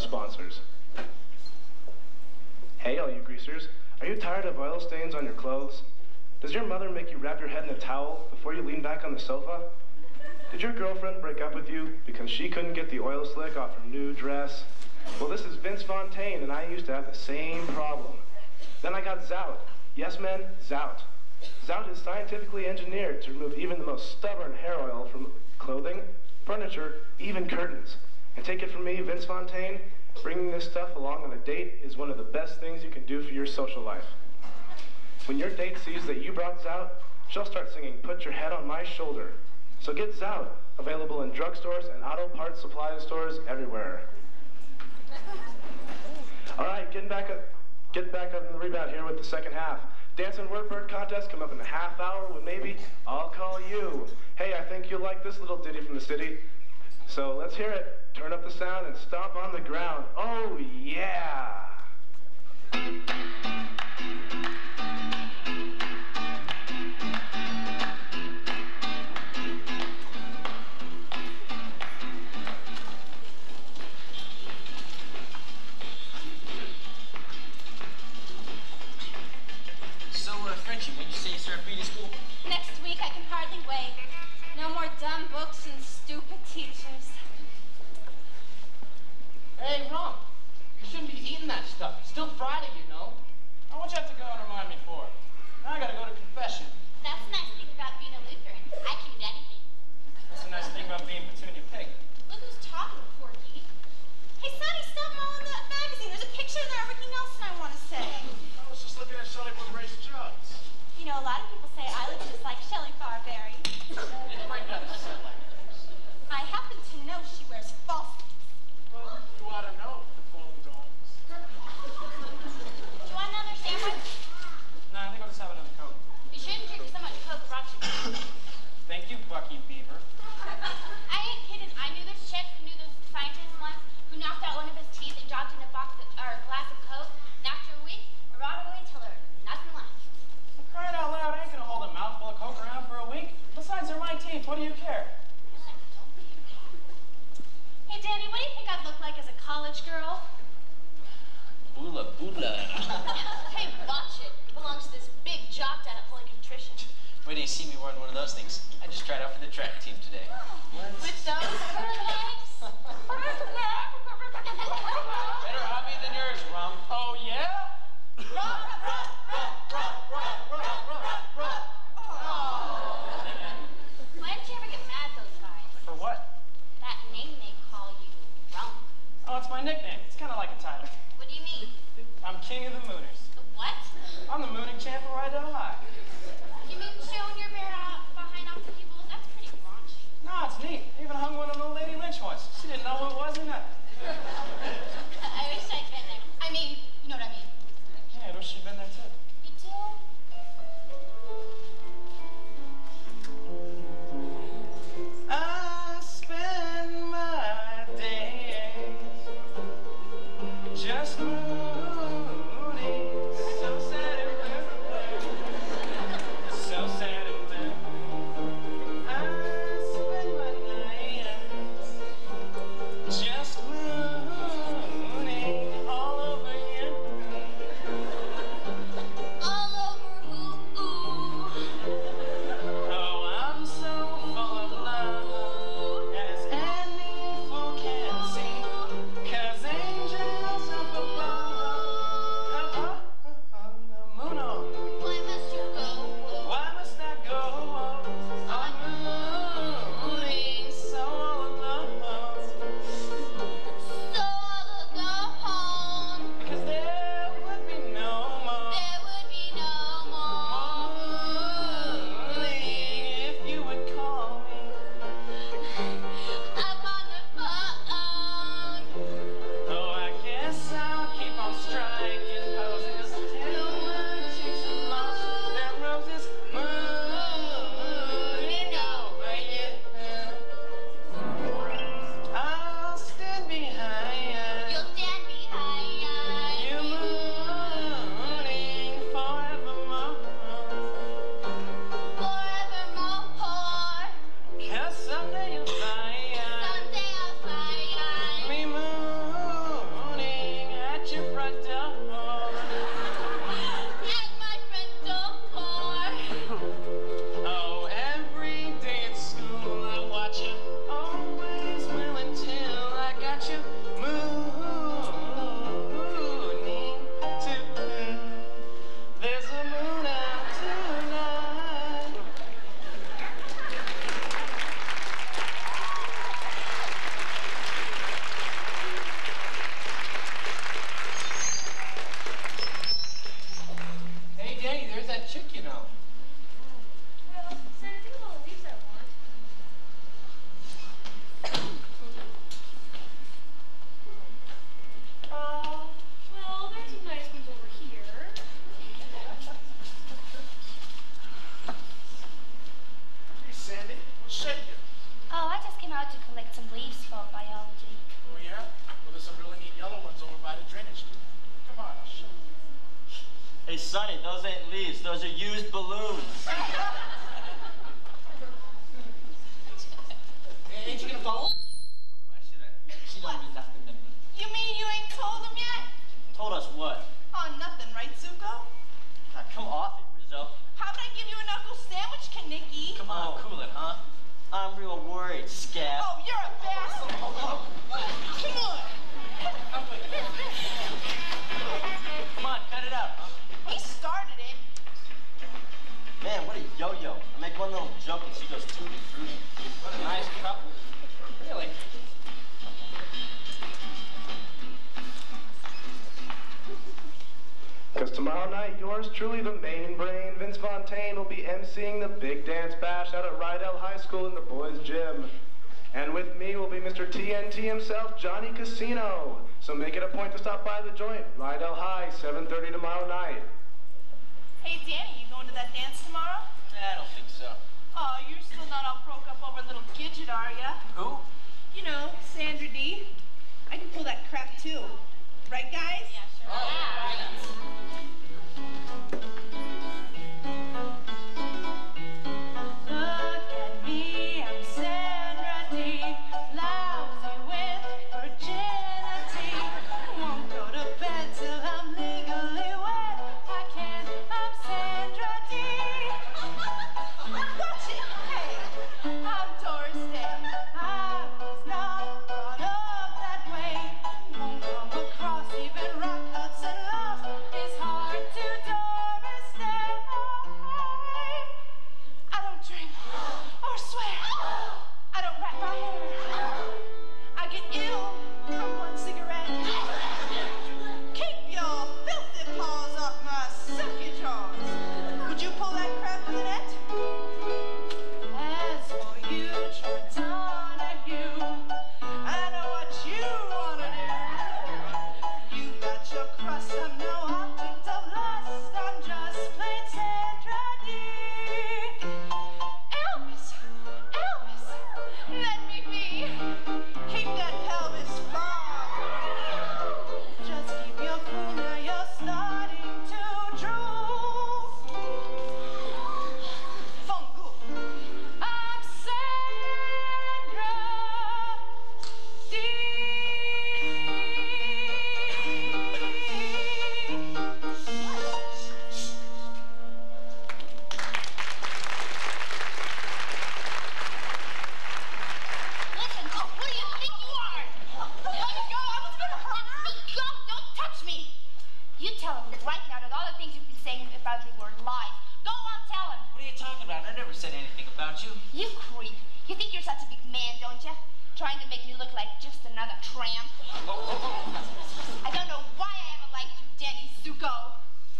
sponsors. Hey, all you greasers, are you tired of oil stains on your clothes? Does your mother make you wrap your head in a towel before you lean back on the sofa? Did your girlfriend break up with you because she couldn't get the oil slick off her new dress? Well, this is Vince Fontaine, and I used to have the same problem. Then I got Zout. Yes, men, Zout. Zout is scientifically engineered to remove even the most stubborn hair oil from clothing, furniture, even curtains. And take it from me, Vince Fontaine, bringing this stuff along on a date is one of the best things you can do for your social life. When your date sees that you brought Zout, she'll start singing, "Put your head on my shoulder." So get Zout, available in drugstores and auto parts supply stores everywhere. All right, get back up in the rebound here with the second half. Dance and word bird contest come up in a half hour when maybe I'll call you. Hey, I think you'll like this little ditty from the city. So let's hear it. Turn up the sound and stomp on the ground. Oh, yeah. Frenchie, when you say you start beauty school? Next week, I can hardly wait. No more dumb books and stupid teachers. Hey, Rum, you shouldn't be eating that stuff. It's still Friday, you know. Now, what you have to go and remind me for? Now I gotta go to confession. That's the nice thing about being a Lutheran. I can eat anything. That's the nice thing about being Petunia Pig. Look who's talking, Porky. Hey, Sonny, stop mauling that magazine. There's a picture in there of Ricky Nelson I want to say. I was just looking at Shelley with race jugs. You know, a lot of people say I look just like Shelley Farberry. Anybody got to say like this? I happen to know she wears false teeth. Well, you ought to know the phone dogs. Do you want another sandwich? Nah, I think I'll just have another Coke. You shouldn't drink so much Coke, Roger. Thank you, Bucky Beaver. I ain't kidding. I knew this chick who knew this scientist once who knocked out one of his teeth and dropped in a glass of Coke. And after a week, I rotted away till there was nothing left. Crying out loud, I ain't gonna hold a mouthful of Coke around for a week. Besides, they're my teeth. What do you care? Hey, Danny, what do you think I'd look like as a college girl? Boola boola. Hey, watch it. It belongs to this big jock down at Holy Contrition. Wait till you see me wearing one of those things. I just tried out for the track team today. With those legs? Better hobby than yours, Rum. Oh, yeah? Rum, rum, rum, rum, rum, rum, rum, rum. Why didn't you ever get mad at those guys? For what? That name they call you, Rum. Oh, it's my nickname. It's kind of like a title. What do you mean? I'm king of the mooners. The what? I'm the mooning champ of Rydell High. You mean showing your bear out behind opposite people? That's pretty raunchy. No, it's neat. I even hung one on old Lady Lynch once. She didn't know who it was or nothing. I wish I'd been there. I mean, you know what I mean. Yeah, I wish she'd been there too. You do? I spend my days just mooning, so sad and blue, so sad and blue. I spend my nights just mooning all over you. All over who? Oh, I'm so full of love, as any fool can see, 'cause angels up above Hey, Sonny, those ain't leaves. Those are used balloons. Ain't you gonna follow? Why should I? She don't mean nothing to me. You mean you ain't told him yet? Told us what? Oh, nothing, right, Zuko? Now, come off it, Rizzo. How about I give you an Uncle Sandwich, Kaniki? Come on, cool it, huh? I'm real worried, scab. Oh, you're a bastard. Come on. Come on, cut it out, huh? He started it. Man, what a yo-yo. I make one little joke and she goes tutti frutti. What a nice couple. Really? Because tomorrow night, yours truly, the main brain, Vince Fontaine, will be emceeing the big dance bash out at Whittell High School in the boys' gym. And with me will be Mr. TNT himself, Johnny Casino. So make it a point to stop by the joint, Whittell High, 7:30 tomorrow night. Hey, Danny, you going to that dance tomorrow? I don't think so. Oh, you're still not all broke up over a little Gidget, are ya? Who? You know, Sandra D. I can pull that crap, too. Right, guys? Yeah, sure. Look at me, I'm Sandra D. Lousy with virginity. Won't go to bed till I'm legally wed. I can't, I'm Sandra D. Watch it, hey, I'm Doris Day. I was not brought up that way. Won't come across even Rock Hudson Lost is hard to Doris Day. I don't drink or swear. I don't wrap my hair. I get ill from one cigarette. Keep your filthy paws off my silky drawers. Would you pull that crap with a net? As for you, Troy Donahue, I know what you wanna do. You got your crust, I'm no object of lust. I'm just plain Sandra D. Elvis, Elvis, let me be. Keep that pelvis far. Just keep your cool, now you're starting to drool. Fungal. I'm Sandra D. Listen, who do you think you are? Let me go. I was gonna hurt me. Go. Don't touch me. You tell him right now that all the things you've been saying about me were lies. Go on, tell him. What are you talking about? I never said anything about you. You creep. You think you're such a big man, don't you? Trying to make me look like just another tramp. I don't know why I ever liked you, Danny Zuko.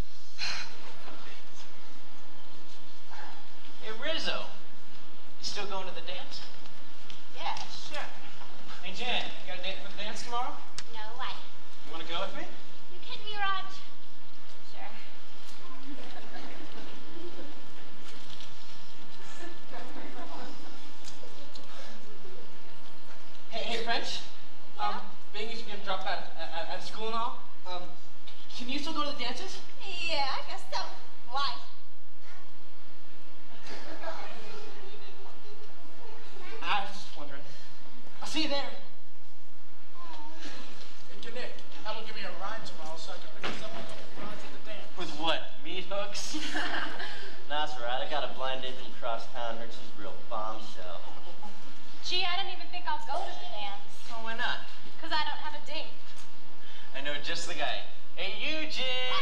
Hey, Rizzo. You still going to the dance? Yeah, sure. Hey, Jan, you got a date for the dance tomorrow? No way. You wanna go with me? You kidding me, Raj? Sure. Hey, French. Being you're gonna drop out at school and all, can you still go to the dances? Yeah, I guess so. Why? I was just wondering. I'll see you there. Hey, Nick, how about give me a ride tomorrow so I can pick us up and go to the dance? With what? Meat hooks? Nah, that's all right. I got a blind date from across town. Heard she's a real bombshell. Gee, I didn't even think I'll go to the dance. Oh, why not? Because I don't have a date. I know just the guy. Hey, Eugene!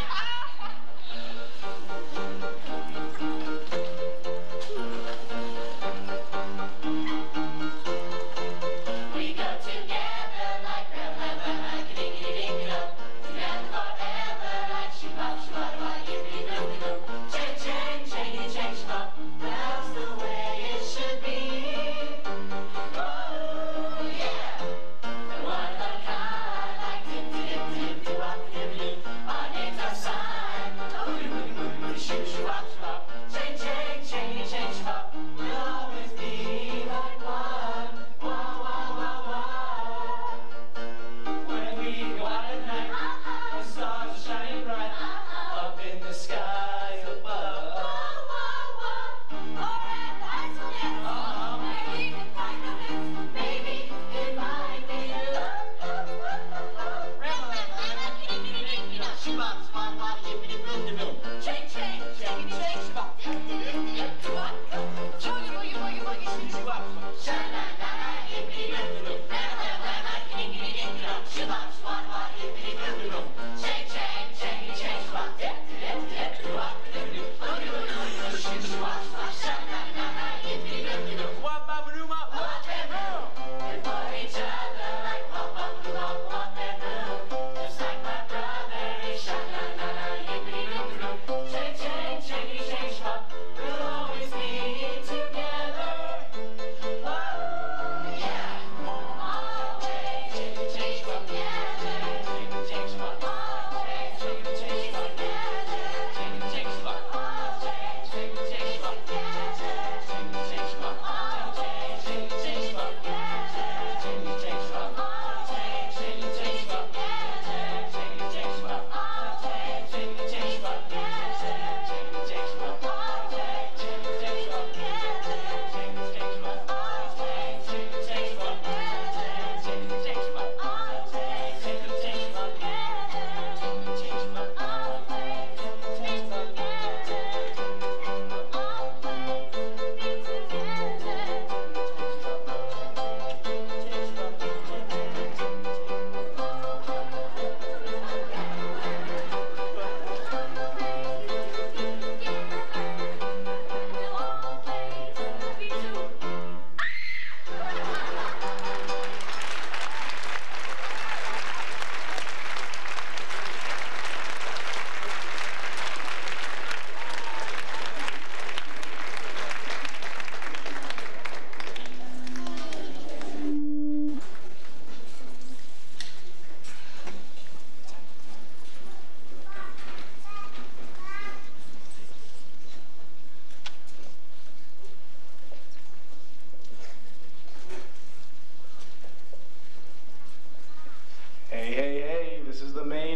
We go together like grandmother, like a dinky-dinky-do. Together forever like shoo-bop, shoo-bop, yippee-doo-doo-doo. Chang, chang, changy, chang, shoo-bop. That's the way it should be. Oh, yeah. And one of a kind like dip-dip-dip-doo-wop-dip-doo. Our names are signed. Oh,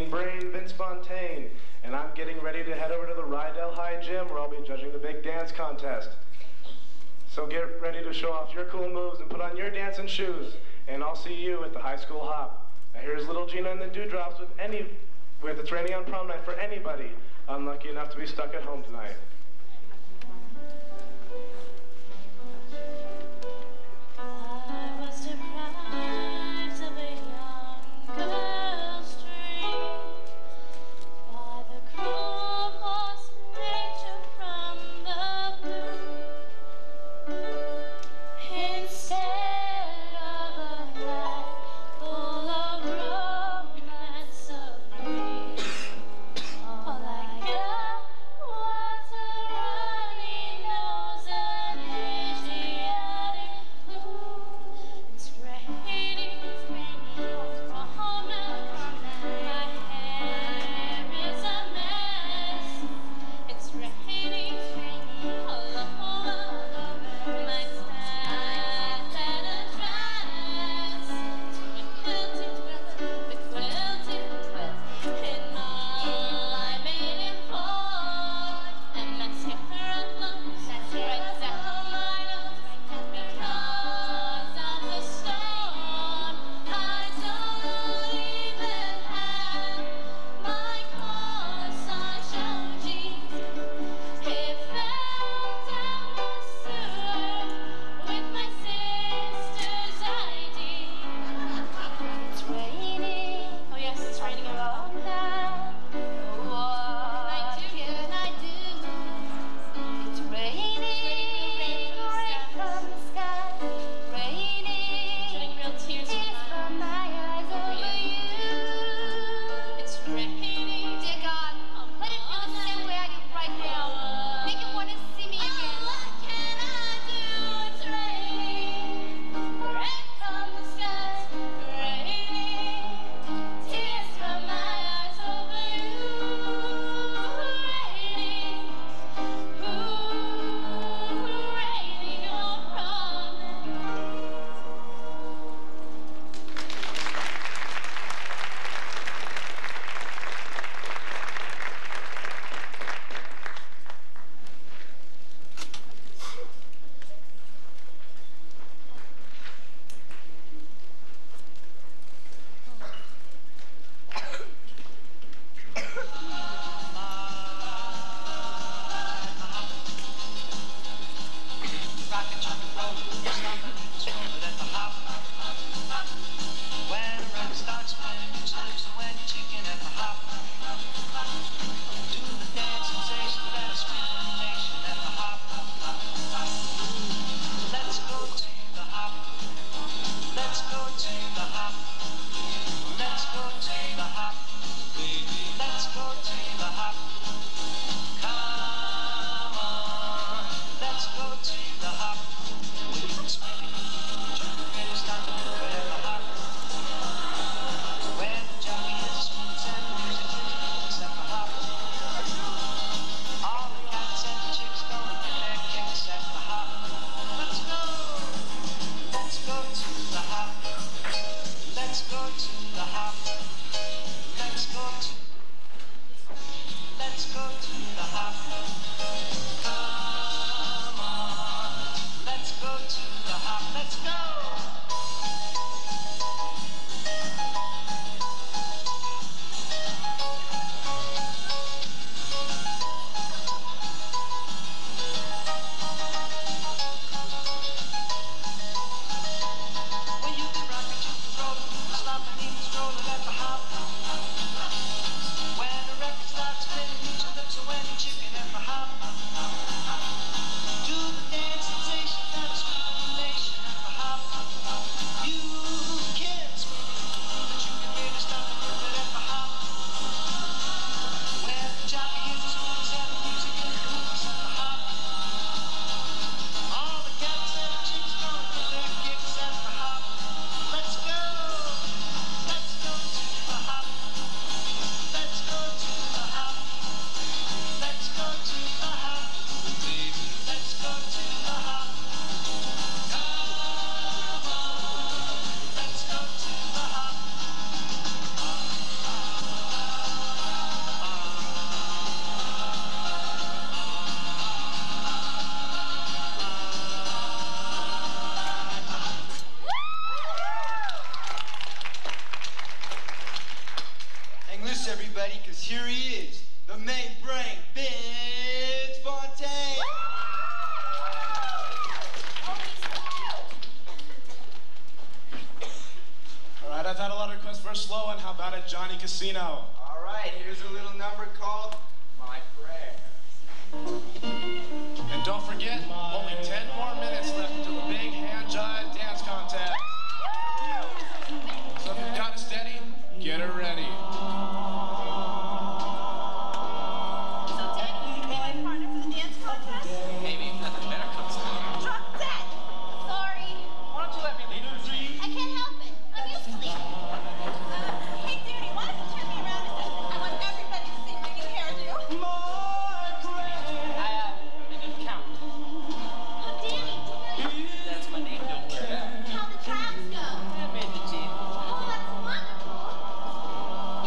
Mean Brain, Vince Fontaine, and I'm getting ready to head over to the Rydell High Gym where I'll be judging the big dance contest. So get ready to show off your cool moves and put on your dancing shoes, and I'll see you at the high school hop. Now here's little Gina and the Dewdrops with It's Raining on Prom Night for anybody unlucky enough to be stuck at home tonight. I was surprised of a young girl's dream by the cruel force of nature from the blue. Instead of a life full of romance of dreams, all I got was a this, everybody, because here he is, the main brain, Vince Fontaine. All right, I've had a lot of requests for a slow one. How about a Johnny Casino? All right, here's a little number called My Prayer. And don't forget, only 10 more minutes left until the big hand jive dance contest. So if you've got it steady, get her ready. So, Danny, you can be my partner for the dance contest? Maybe if nothing better comes along. Drop dead! Sorry. Why don't you let me lead the scene? I can't help it. I'm used to leading. Hey, Danny, why don't you turn me around a second? I want everybody to see my new hairdo. I didn't count. Oh, Danny, That's my name, don't wear it out. how the trials go? I made the team. Oh, that's wonderful.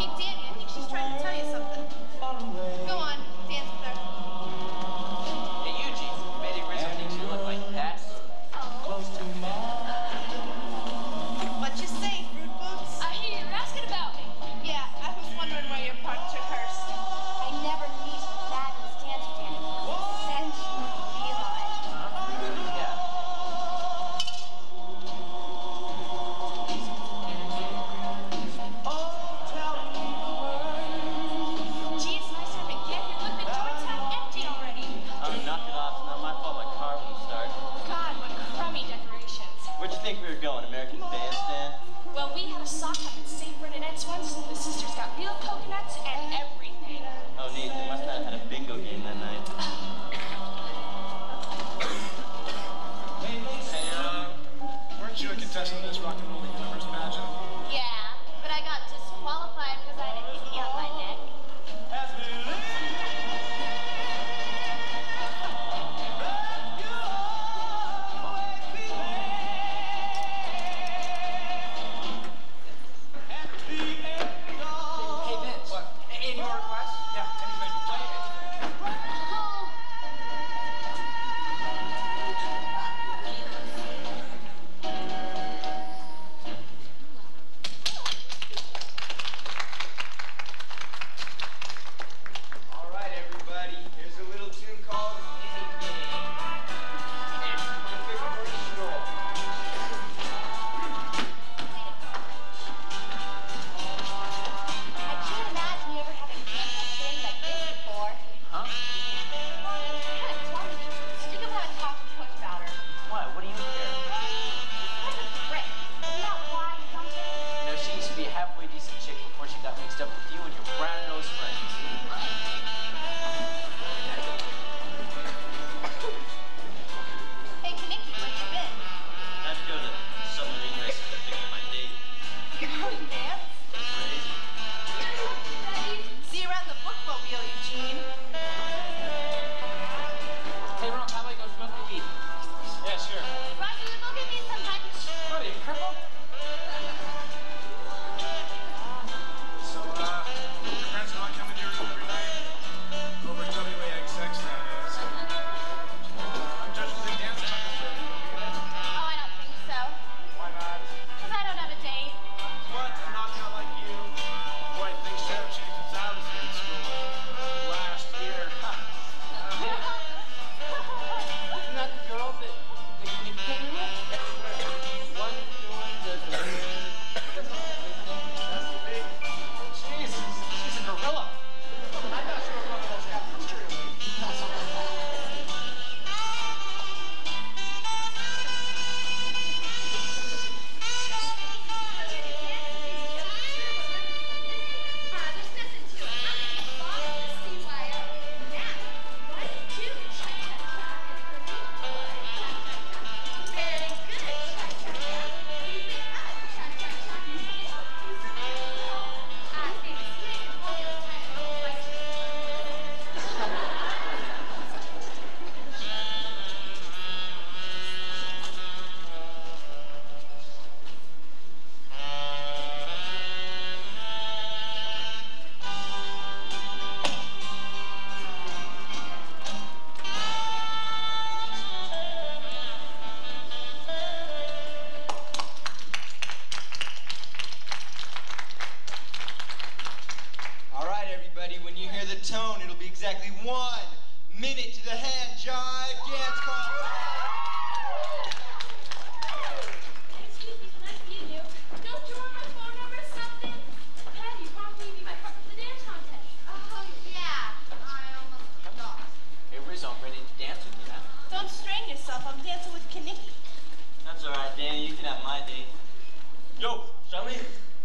tone, it'll be exactly 1 minute to the hand jive dance contest. Excuse me, can I see you? Don't you want my phone number or something? Patty, you promised me to be my partner for the dance contest. Oh, yeah. I almost forgot. Hey, Rizzo, I'm ready to dance with you now. Don't strain yourself. I'm dancing with Kaniki. That's all right, Danny. You can have my date. Yo, shall we?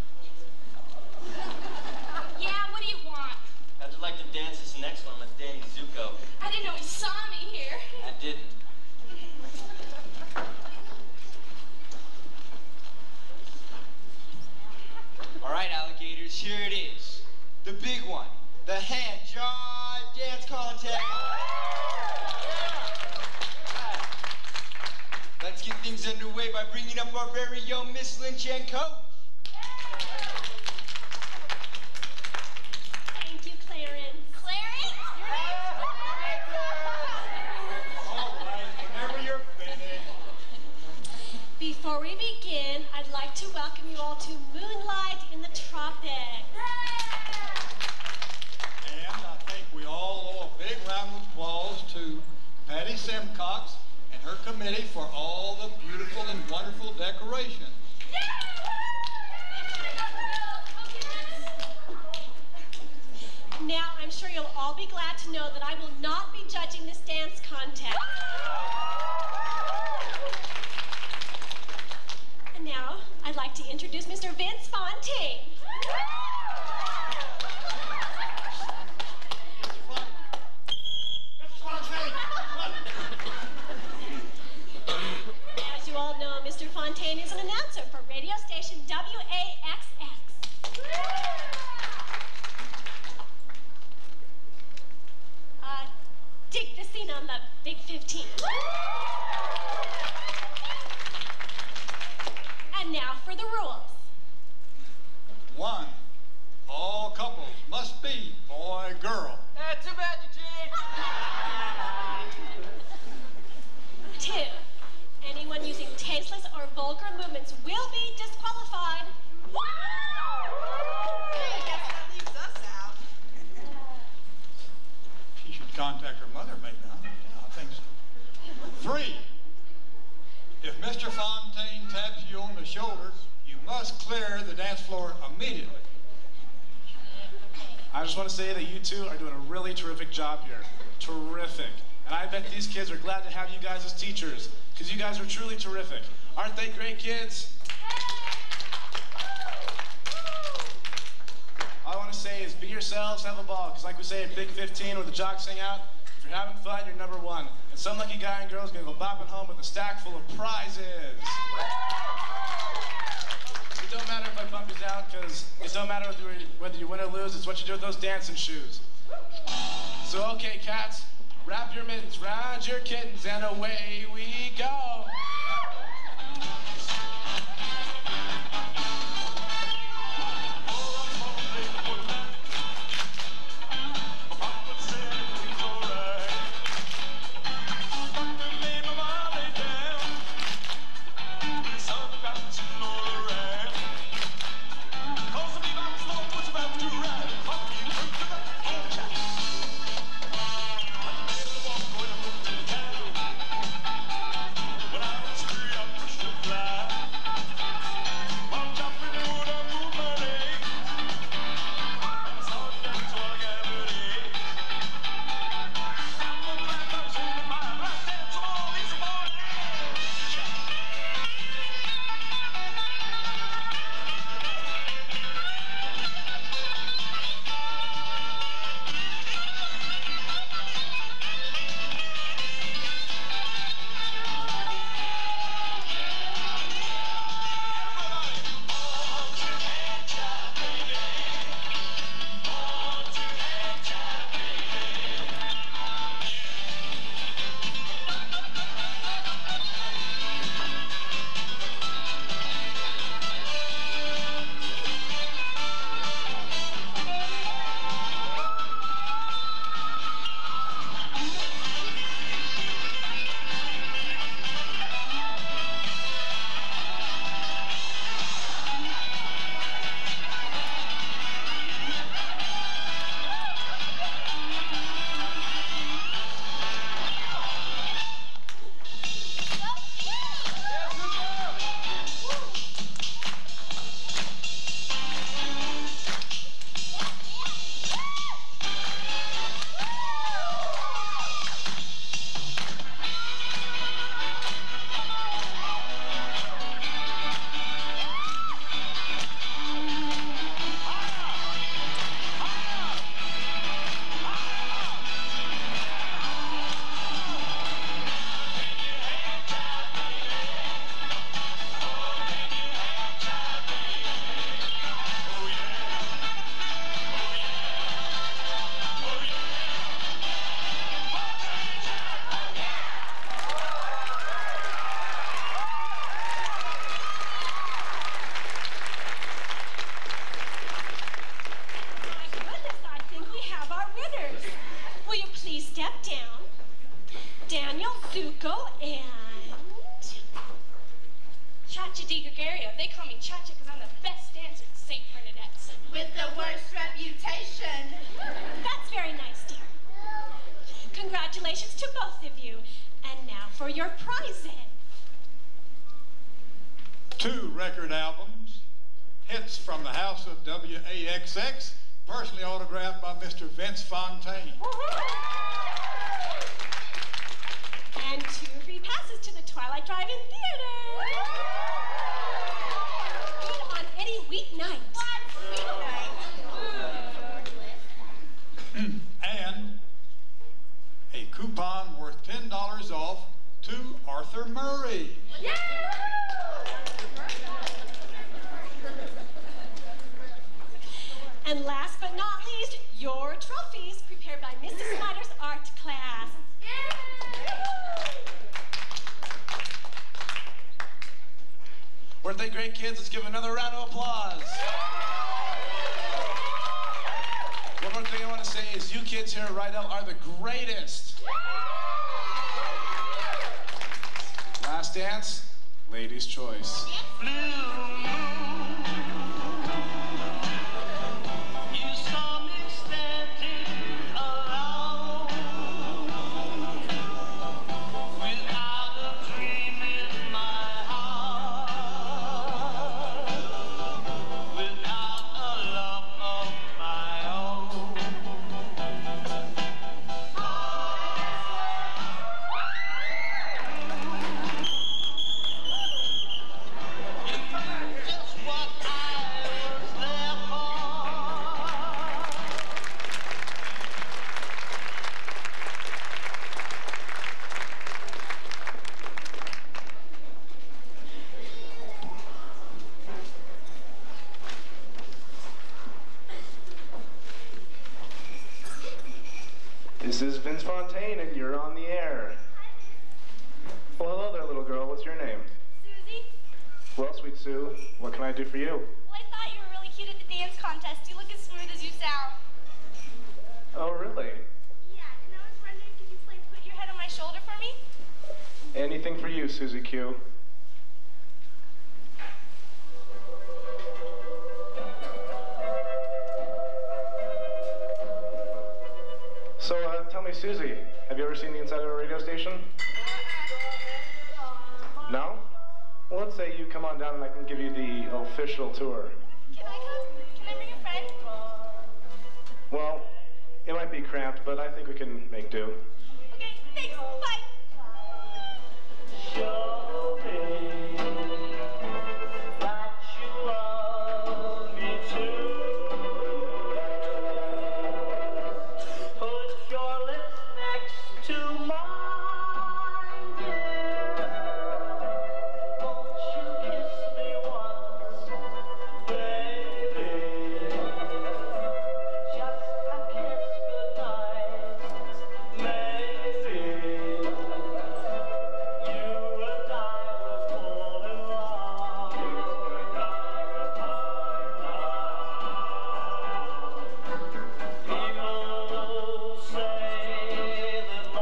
Yeah, what do you want? How'd you like to dance this next one with Danny Zuko? I didn't know he saw me here. I didn't. All right, alligators, here it is. The big one, the hand jive dance contest. Let's get things underway by bringing up our very young Miss Lynch and coach. Thank you, Clarence. Clarence? All right, whenever you're finished. Before we begin, I'd like to welcome you all to Moonlight in the Tropics. And I think we all owe a big round of applause to Patty Simcox and her committee for all the beautiful and wonderful decorations. Now, I'm sure you'll all be glad to know that I will not be judging this dance contest. And now, I'd like to introduce Mr. Vince Fontaine. As you all know, Mr. Fontaine is an announcer for radio station WAXX. Dig the scene on the Big 15. And now for the rules. 1, all couples must be boy-girl. Too bad, Eugene. 2, anyone using tasteless or vulgar movements will be disqualified. Hey, guess that leaves us out. She should contact her mother, maybe, huh? Yeah, I think so. 3, if Mr. Fontaine taps you on the shoulder, you must clear the dance floor immediately. I just want to say that you two are doing a really terrific job here. Terrific. And I bet these kids are glad to have you guys as teachers, because you guys are truly terrific. Aren't they great kids? All I want to say is be yourselves, have a ball, because like we say at Big 15 where the jocks sing out, if you're having fun, you're number 1. And some lucky guy and girl is going to go bopping home with a stack full of prizes. It don't matter if I bump you down, because it don't matter whether you win or lose, it's what you do with those dancing shoes. So okay, cats, wrap your mittens round your kittens, and away we go. step down. Daniel, Zuko, and... Chacha Di Gregorio. They call me Chacha because I'm the best dancer at St. Bernadette's. With the worst reputation. That's very nice, dear. Congratulations to both of you. And now for your prizes. 2 record albums, hits from the house of WAXX, personally autographed by Mr. Vince Fontaine. And 2 free passes to the Twilight Drive-In Theater. Meet on any weeknight. And a coupon worth $10 off to Arthur Murray. And last but not least, your trophies prepared by Mrs. Snyder's art class. Weren't they great, kids? Let's give another round of applause. One more thing I want to say is you kids here at Whittell are the greatest. Last dance, ladies' choice. This is Vince Fontaine, and you're on the air. Well, hello there, little girl. What's your name? Susie? Well, sweet Sue, what can I do for you? Well, I thought you were really cute at the dance contest. You look as smooth as you sound. Oh, really? Yeah, and I was wondering, could you play Put Your Head on My Shoulder for me? Anything for you, Susie Q. So, tell me, Susie, have you ever seen the inside of a radio station? No? Well, let's say you come on down and I can give you the official tour. Can I come? Can I bring a friend? Well, it might be cramped, but I think we can make do. Okay, thanks. Bye. Show me that you love me too. Put your lips next to mine, dear. Won't you kiss me once, baby? Just a kiss goodnight, maybe. You and I will fall in love. People say that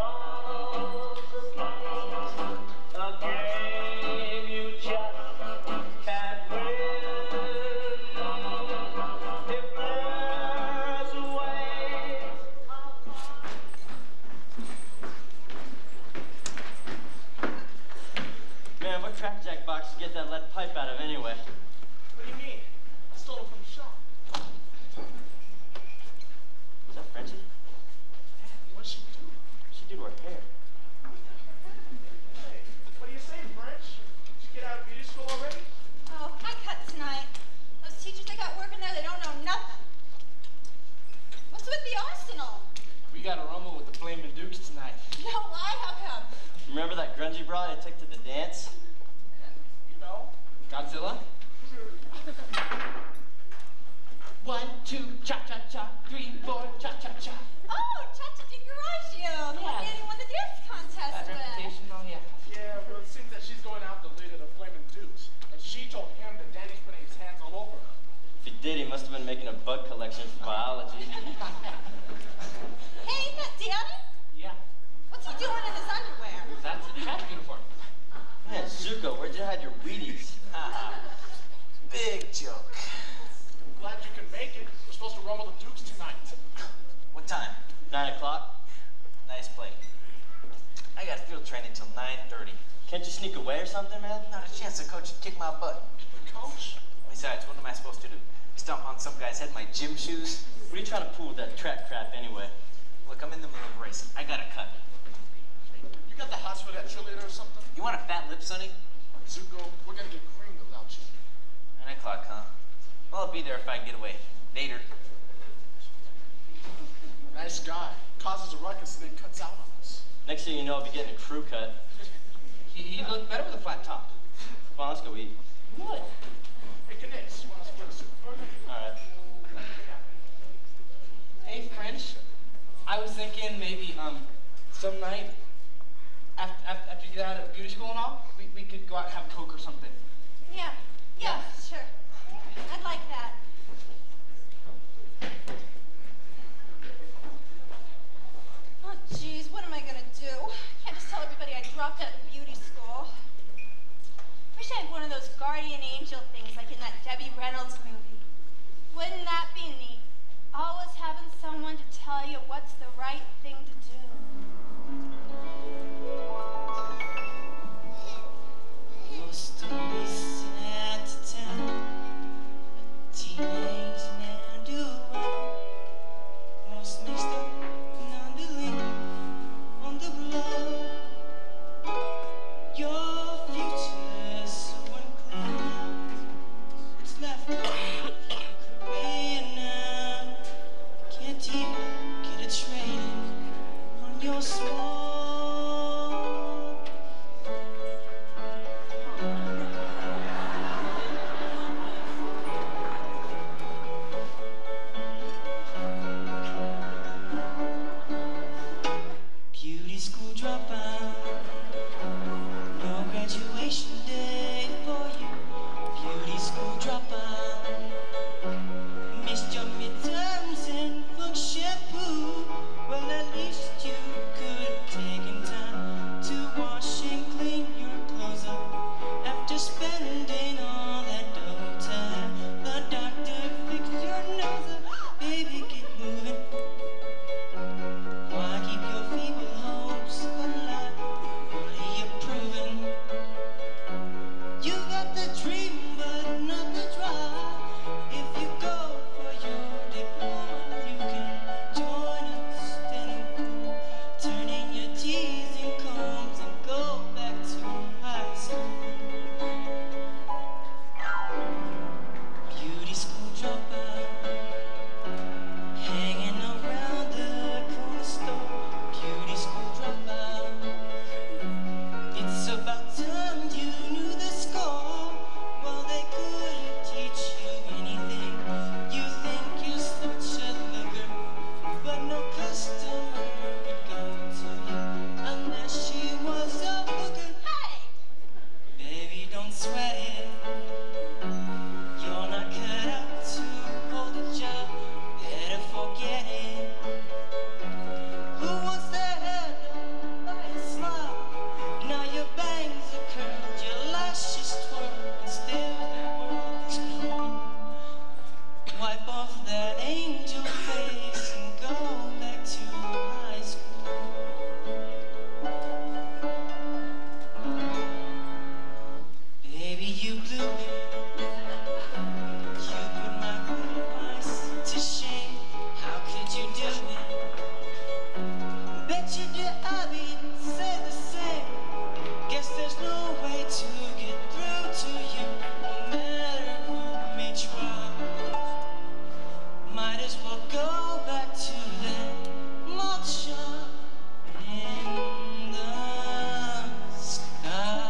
love's a game you just can't win. If there's a way. Man, what Crack Jack box to get that lead pipe out of anyway? What do you mean? I stole it from the shop. Is that Frenchie? What'd she do? She did her hair. Hey, what do you say, French? Did you get out of beauty school already? Oh, I cut tonight. Those teachers they got working there, they don't know nothing. What's with the arsenal? We got a rumble with the Flamin' Dukes tonight. No lie, how come? Remember that grungy broad I took to the dance? You know. Godzilla? 1, 2, cha-cha-cha, 3, 4, cha-cha-cha. Oh, Chacha Di Garagio, the one Yeah. Danny won the dance contest Bad with. reputation, oh yeah. Yeah, well, it seems that she's going out the lead of the Flamin' Dukes, and she told him that Danny's putting his hands all over her. If he did, he must have been making a bug collection for biology. Hey, that Danny? Yeah. sneak away or something, man? Not a chance. The coach would kick my butt. The coach? Besides, what am I supposed to do? Stomp on some guy's head in my gym shoes? What are you trying to pull with that track crap anyway? Look, I'm in the middle of a race. I gotta cut. You got the hots for that cheerleader or something? You want a fat lip, Sonny? Zuko, we're gonna get creamed without you. 9 o'clock, huh? Well, I'll be there if I get away. Later. Nice guy. Causes a ruckus and then cuts out on us. Next thing you know, I'll be getting a crew cut. He'd look better with a flat top. Come on, let's go eat. What? Hey, Knicks, you want to split a soup? All right. Hey, French. I was thinking maybe some night after you get out of beauty school and all, we could go out and have Coke or something. Yeah, sure. I'd like that. Oh, geez, what am I gonna do? Can't just tell everybody I dropped out of beauty school. Wish I had one of those guardian angel things like in that Debbie Reynolds movie. Wouldn't that be neat? Always having someone to tell you what's the right thing to do. Your story sad to tell. A teenage man do well. Most mixed up and unbelieving on the blow. Your future is so unclear. It's left career now. Can't even get a training on your swamp. Beauty school dropout. No graduation day for you. Beauty school dropout. Missed your midterms and book shampoo. Well, at least you could have taken time to wash and clean your clothes up. After spending all that double time, the doctor fixed your nose up. Baby, keep moving. Why keep your feeble hopes alive? What are you proving? You got the dream, but not the drive. If you go for your diploma, you can join us standing pool, turning your T's and combs and go back to high school. Beauty school dropout, hanging around the corner store. Beauty school dropout. It's about time you knew the score. Well, they couldn't teach you anything. You think you're such a looker, but no customer would go to you unless she was a hooker. Hey! Baby, don't sweat it. You're not cut out to hold a job. Better forget it. Who wants their hair done by a slob? Now your bangs are curled, your lashes twirl, and still the world is cruel. Wipe off that angel face and go back to high school. Baby, you blew it. You put my good advice to shame. How could you do it? Bet you did, Abby, say the same. Guess there's no way to get through to you, no matter who may try. Might as well go back to that malt shop in the sky.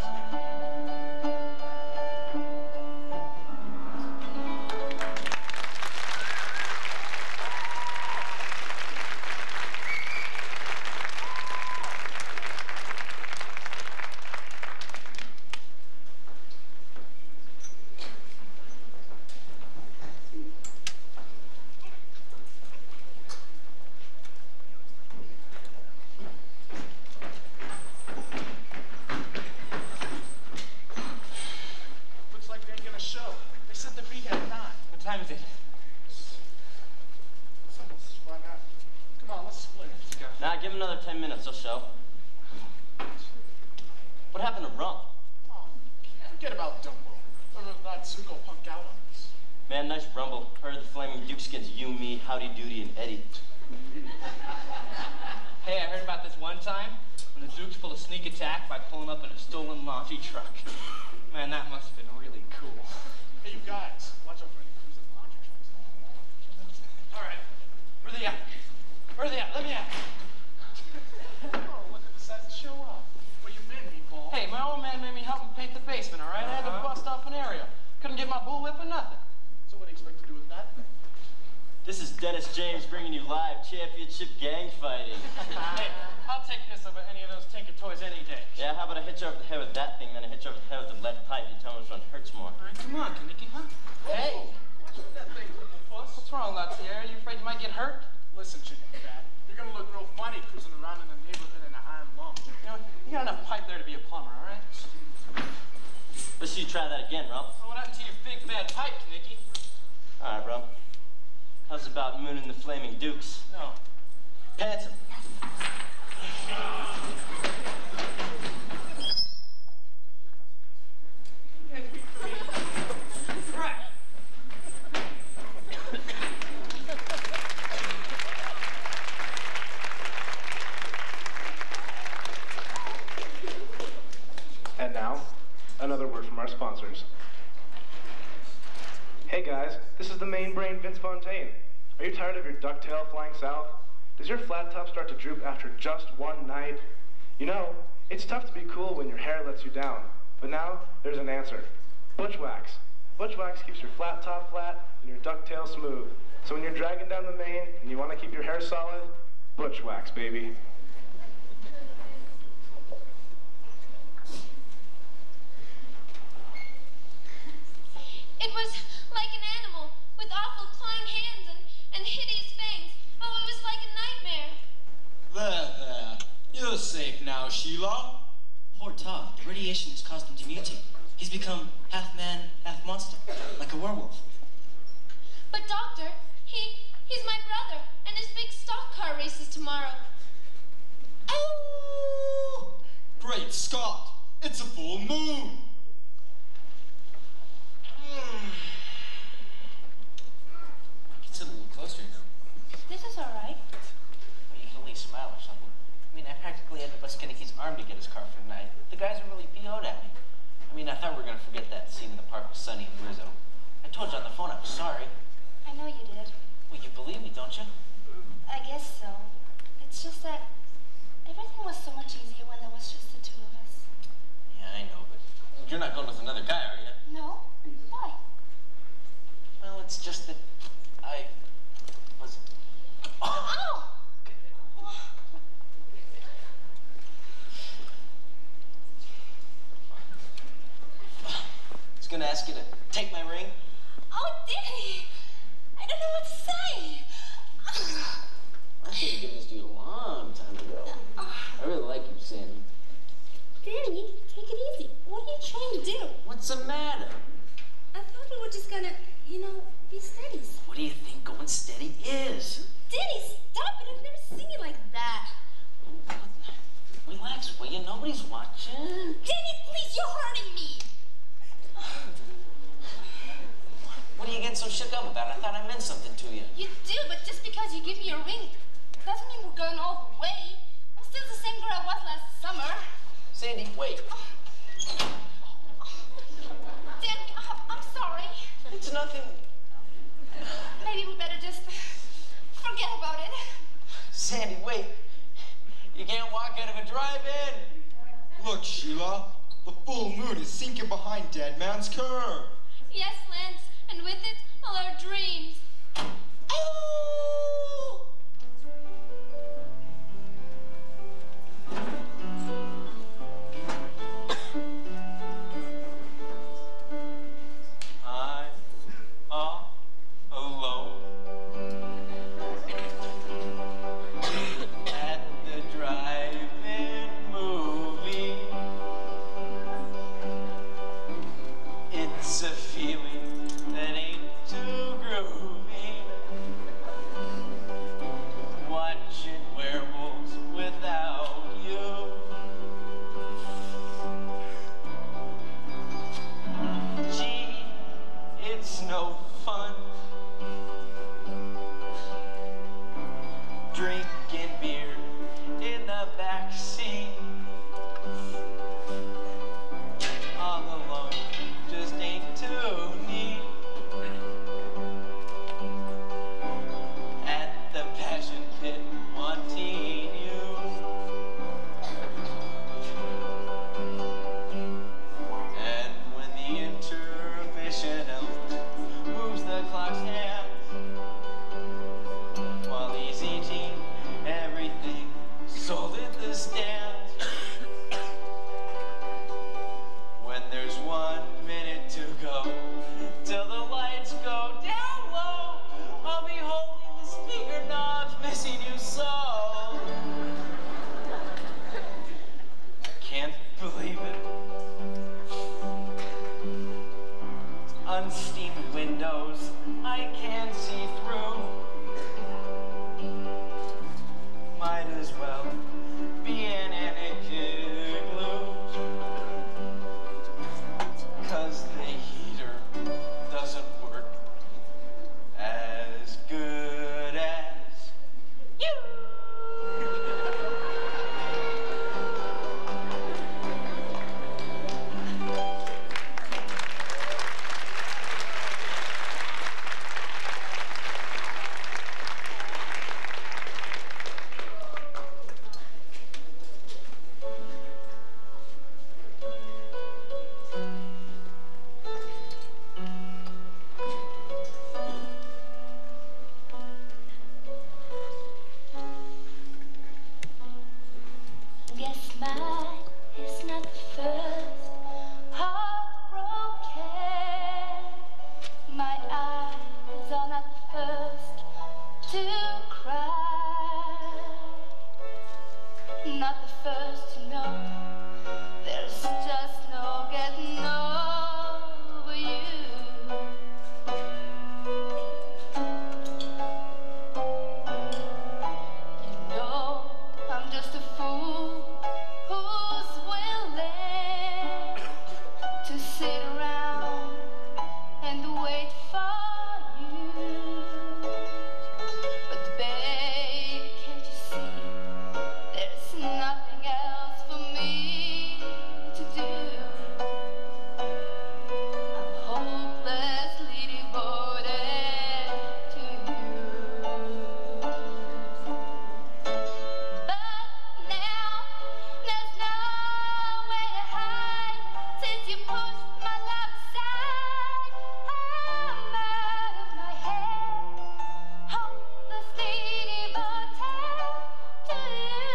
Looks like they ain't gonna show. They said the beat had 9. What time is it? So let's find out. Come on, let's split it. Nah, give him another 10 minutes or so. What happened to Rump? Oh, forget about Dumbo. Whoever that Zuko punked out on us. Man, nice rumble. Heard the Flaming Dukes against you, me, Howdy Doody, and Eddie. Hey, I heard about this one time when the Dukes pulled a sneak attack by pulling up in a stolen laundry truck. Man, that must have been really cool. Hey, you guys, watch out for any cruising laundry trucks now, All right, where they at? Where they at? Let me out. Oh, look at the size of the show up. Where you been, meatball? Hey, my old man made me help him paint the basement, all right? I had to bust off an area. Couldn't get my bullwhip or nothing. So what do you expect to do with that thing? This is Dennis James bringing you live championship gang fighting. Hey, I'll take this over any of those Tinker toys any day. Yeah, how about I hit you over the head with that thing, then I hit you over the head with the lead pipe. You tell me which one hurts more. All right, come on, Kaniki, huh? Hey! That thing, little puss. What's wrong, Latier? You afraid you might get hurt? Listen, chicken fat. You're gonna look real funny cruising around in the neighborhood in an iron lung. You know, you got enough pipe there to be a plumber, all right? Let's see you try that again, Rump. Well, what happened to your big bad pipe, Kaniki? All right, Rump. How's about mooning the Flaming Dukes? No. Pants him. And now, another word from our sponsors. Hey guys, this is the main brain Vince Fontaine. Are you tired of your ducktail flying south? Does your flat top start to droop after just one night? You know, it's tough to be cool when your hair lets you down. But now, there's an answer. Butch Wax. Butch Wax keeps your flat top flat and your ducktail smooth. So when you're dragging down the mane and you want to keep your hair solid, Butch Wax, baby. It was like an animal with awful clawing hands and hideous fangs. Oh, it was like a nightmare. There. You're safe now, Sheila. Poor Todd. The radiation has caused him to mutate. He's become half man, half monster, like a werewolf. But doctor, he's my brother, and his big stock car races tomorrow. Oh! Great Scott! It's a full moon! Sit a little closer, you know. This is all right. Well, you can at least smile or something. I mean, I practically had to bust Kennedy's arm to get his car for the night. The guys were really PO'd at me. I mean, I thought we were going to forget that scene in the park with Sonny and Rizzo. I told you on the phone I was sorry. I know you did. Well, you believe me, don't you? I guess so. It's just that everything was so much easier when there was just the two of us. Yeah, I know, but you're not going with another guy, are you? No? Why? Well, it's just that I was... Oh! I was going to ask you to take my ring. Oh, did he? I don't know what to say. I should have given this to you a long time ago. I really like you, Sandy. Danny, take it easy. What are you trying to do? What's the matter? I thought we were just gonna, be steadies. What do you think going steady is? Danny, stop it. I've never seen you like that. Relax, will you? Nobody's watching. Danny, please, you're hurting me. What are you getting so shook up about? I thought I meant something to you. You do, but just because you give me a ring doesn't mean we're going all the way. I'm still the same girl I was last summer. Sandy, wait. Danny, I'm sorry. It's nothing. Maybe we better just forget about it. Sandy, wait. You can't walk out of a drive-in. Look, Sheila. The full moon is sinking behind Dead Man's Curve. Yes, Lance, and with it, all our dreams. Oh! I'm alone at the drive-in movie. It's a feeling that ain't too groovy. not the first to know. There's just no getting over you. You know I'm just a fool who's willing to sit around and wait for you. But babe, can't you see there's nothing else for me to do? I'm hopelessly devoted to you. But now there's nowhere to hide since you pushed my love aside. I'm out of my head, hopelessly devoted to you.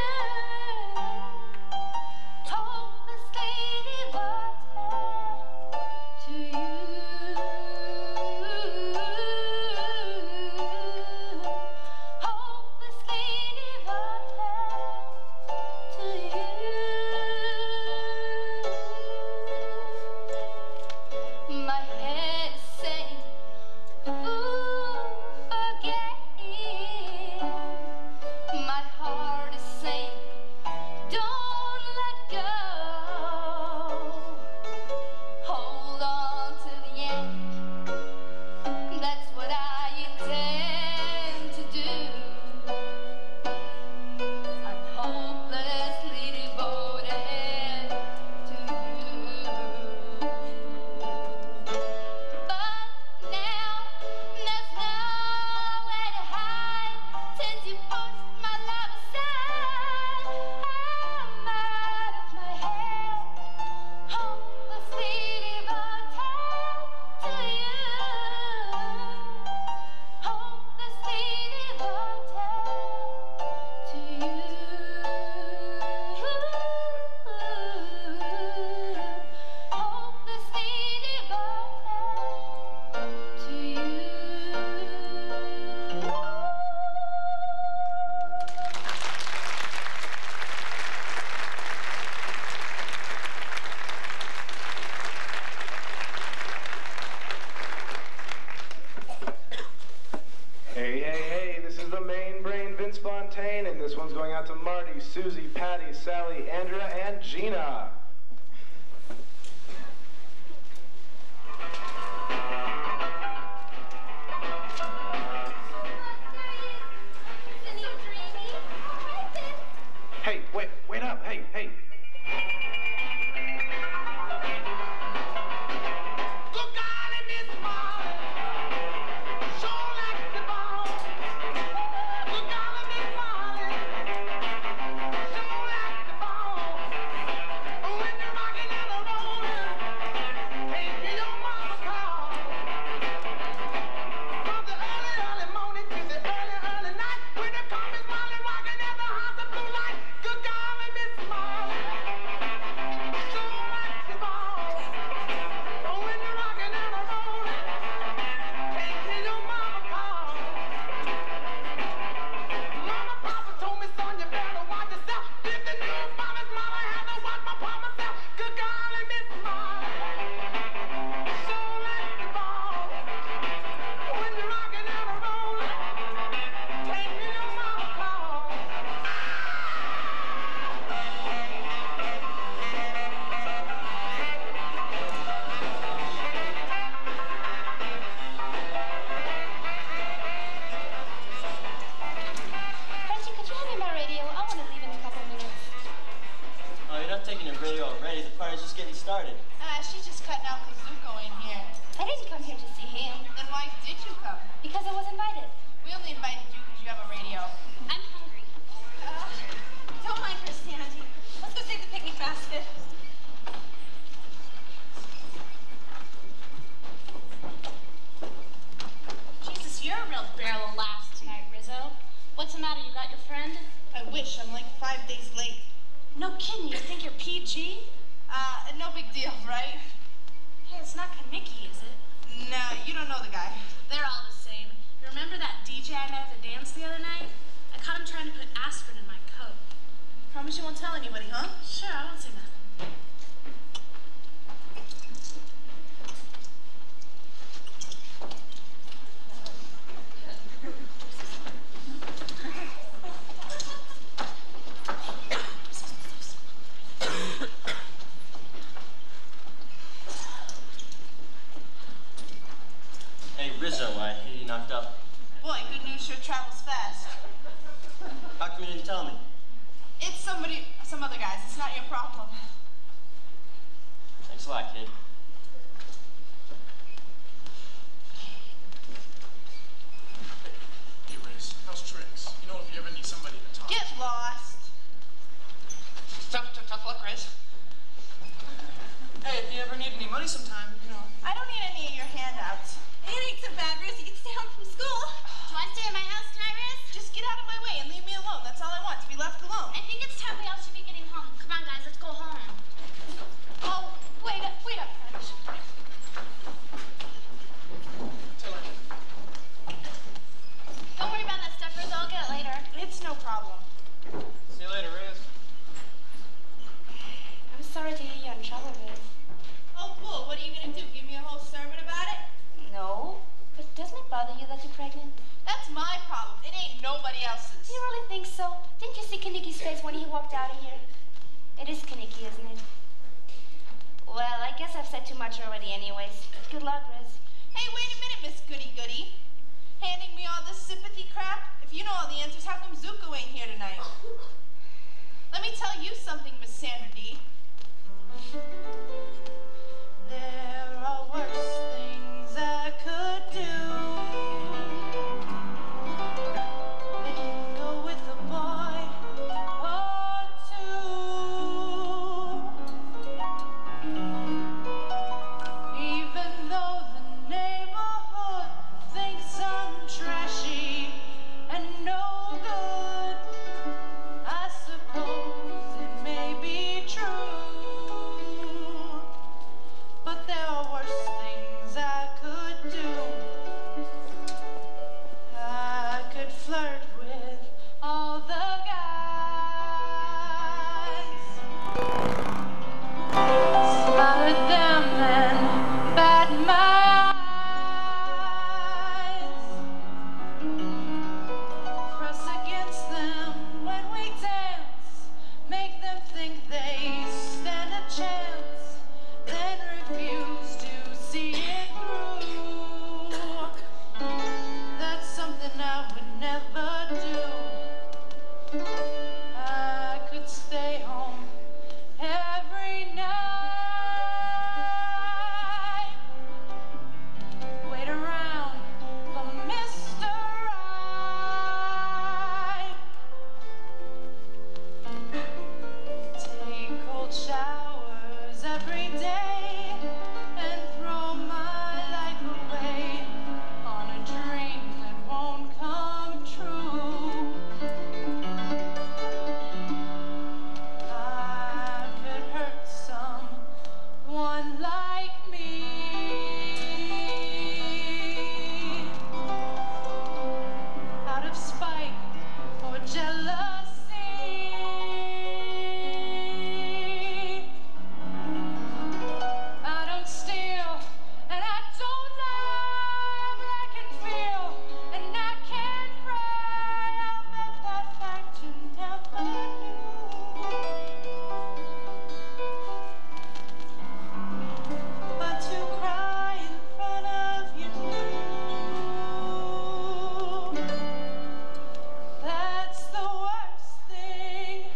Hopelessly devoted to you. Hopelessly devoted to you. My head is saying, ooh, forget him. My heart is saying, don't let go. Hold on to the end. That's what I intend to do. I'm hopelessly devoted to you. But now there's nowhere to hide since you pushed my love aside. I'm out of my head, hopelessly devoted to you. Hopelessly devoted to you. Hopelessly devoted to you. Hey, hey, hey, this is the main brain, Vince Fontaine, and this one's going out to Marty, Susie, Patty, Sally, Andrea, and Gina. Hey, wait up, hey, hey. Frenchie, could you hand me my radio? I want to leave in a couple minutes. Oh, you're not taking your radio already. The party's just getting started. She's just cutting out Kazuko in here. I didn't come here to see him Then why did you come? because I was invited. We only invited you because you have a radio. I'm hungry. Don't mind her, Sandy. Let's go save the picnic basket. Jesus, you're a real barrel of laughs tonight, Rizzo. What's the matter? You got your friend? I wish. I'm like 5 days late. No kidding. You think you're PG? No big deal, right? Hey, it's not Kaneki, is it? No, you don't know the guy. They're all the same. You remember that DJ I met at the dance the other night? I caught him trying to put aspirin in my coat. From Promise you won't tell anybody, huh? Sure, I won't say nothing. Hey, Rizzo, I hear you knocked up. Boy, good news sure travels fast. How come you didn't tell me? It's some other guys. It's not your problem. Thanks a lot, kid. Hey, Riz, how's tricks? You know, if you ever need somebody to talk Get lost. Tough luck, Riz. Hey, if you ever need any money sometime, you know. I don't need any of your handouts. It ain't so bad, Riz. You can stay home from school. Do you want to stay at my house tonight, Riz? Just get out of my way and leave me alone. That's all I want, to be left alone. I think it's time we all should be getting home. Come on, guys, let's go home. Oh, wait up, French. Don't worry about that stuff, Riz. I'll get it later. It's no problem. See you later, Riz. I'm sorry to hear you're in trouble, Riz. Oh, cool. What are you going to do? Give me a whole sermon about it? No, but doesn't it bother you that you're pregnant? That's my problem. It ain't nobody else's. You really think so? Didn't you see Kanicki's face when he walked out of here? It is Kanicki, isn't it? Well, I guess I've said too much already anyways. Good luck, Riz. Hey, wait a minute, Miss Goody Goody. Handing me all this sympathy crap? If you know all the answers, how come Zuko ain't here tonight? Let me tell you something, Miss Sandra D. There are worse things I could do than go with a boy or two. Even though the neighborhood thinks I'm trashy and no good, I suppose it may be true. But there are worse things I could do. I could flirt with all the guys, smile at them and bat my eyes, press against them when we dance, make them think they stand a chance, then refuse to see it through. That's something I would never do. I could stay home every night, wait around for Mr. Right, take cold showers every day, and throw my life away on a dream that won't come true. I could hurt someone like me out of spite or jealousy. I don't steal and I don't lie, but I can feel and I can cry. I'll bet that fact you never knew. But to cry in front of you, that's the worst thing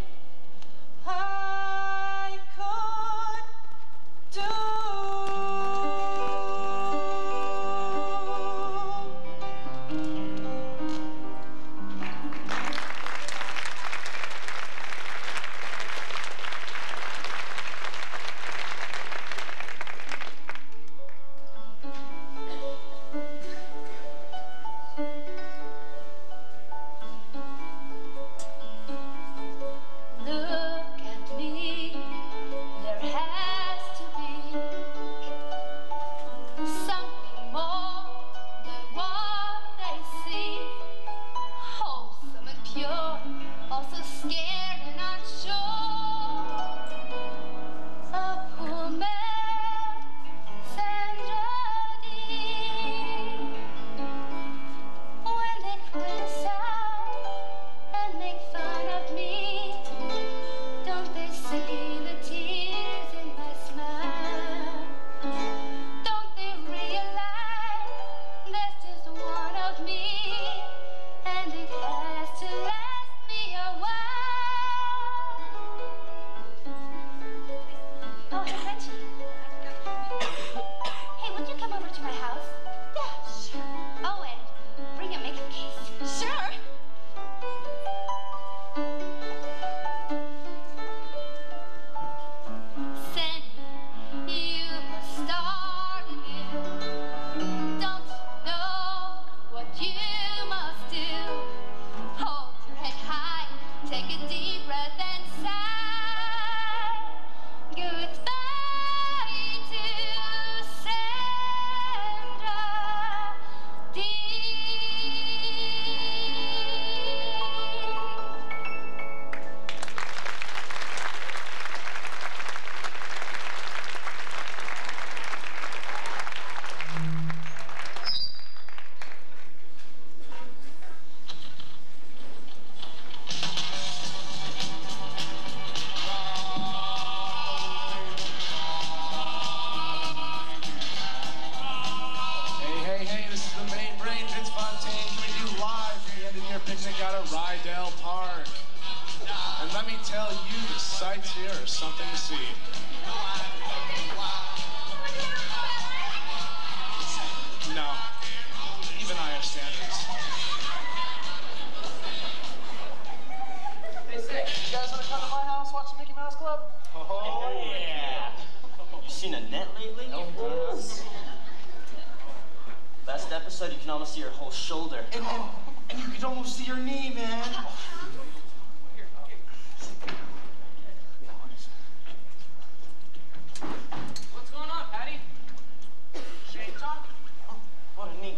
I could do. Look at me, there has to be something more than what they see. Wholesome and pure, also scared and unsure. a deep breath and sigh. Goodbye to Sandra Dee. Hey, this is the main brain, Vince Fontaine, coming to you live from the end-of-year picnic out at Rydell Park. And let me tell you, the sights here are something to see. No, even higher standards. Hey, sick. You guys want to come to my house, watch the Mickey Mouse Club? Oh, yeah. You seen a net lately? Last episode, you can almost see her whole shoulder. And you could almost see your knee, man. What's going on, Patty? Shane talk? What a neat.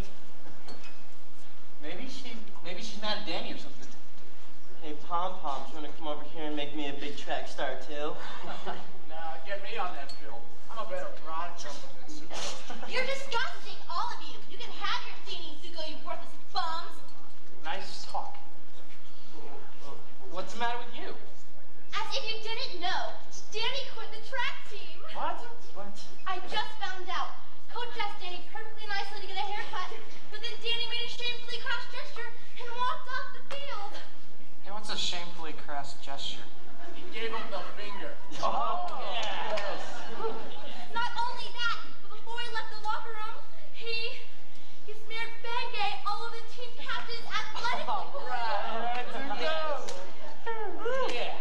Maybe she's mad at Danny or something. Hey, Pom Pom, do you want to come over here and make me a big track star, too? Nah, get me on that bill. I'm a better broad jumper than Sue. You're disgusting, all of you. You can have your feelings, Zuko, you worthless bums. Nice talk. What's the matter with you? As if you didn't know, Danny quit the track team. What? What? I just found out. Coach asked Danny perfectly nicely to get a haircut, but then Danny made a shamefully crass gesture and walked off the field. Hey, what's a shamefully crass gesture? He gave him the finger. Oh, yeah. Not only that, but before he left the locker room, he smeared Bengay all over the team captain's athletic report. Right, there you go. Yeah.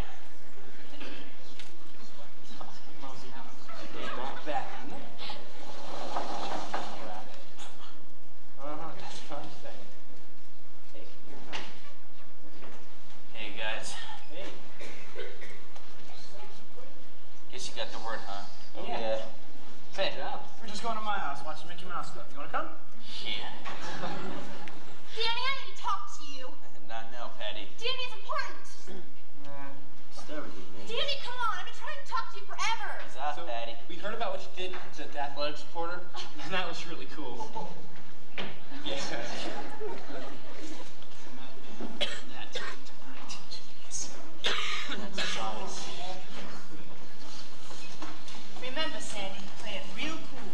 Back. That's what I'm saying. Hey, you're fine. Hey, guys. Hey. Guess you got the word, huh? Oh, yeah. Hey, we're just going to my house, watch the Mickey Mouse Club. You want to come? Yeah. Danny, I need to talk to you. Not now, Patty. Danny, it's important. Start with it, man. Danny, come on. I've been trying to talk to you forever. What's up, Patty? We heard about what you did to the athletic supporter, and that was really cool. Yeah. Remember, Sandy, play it real cool.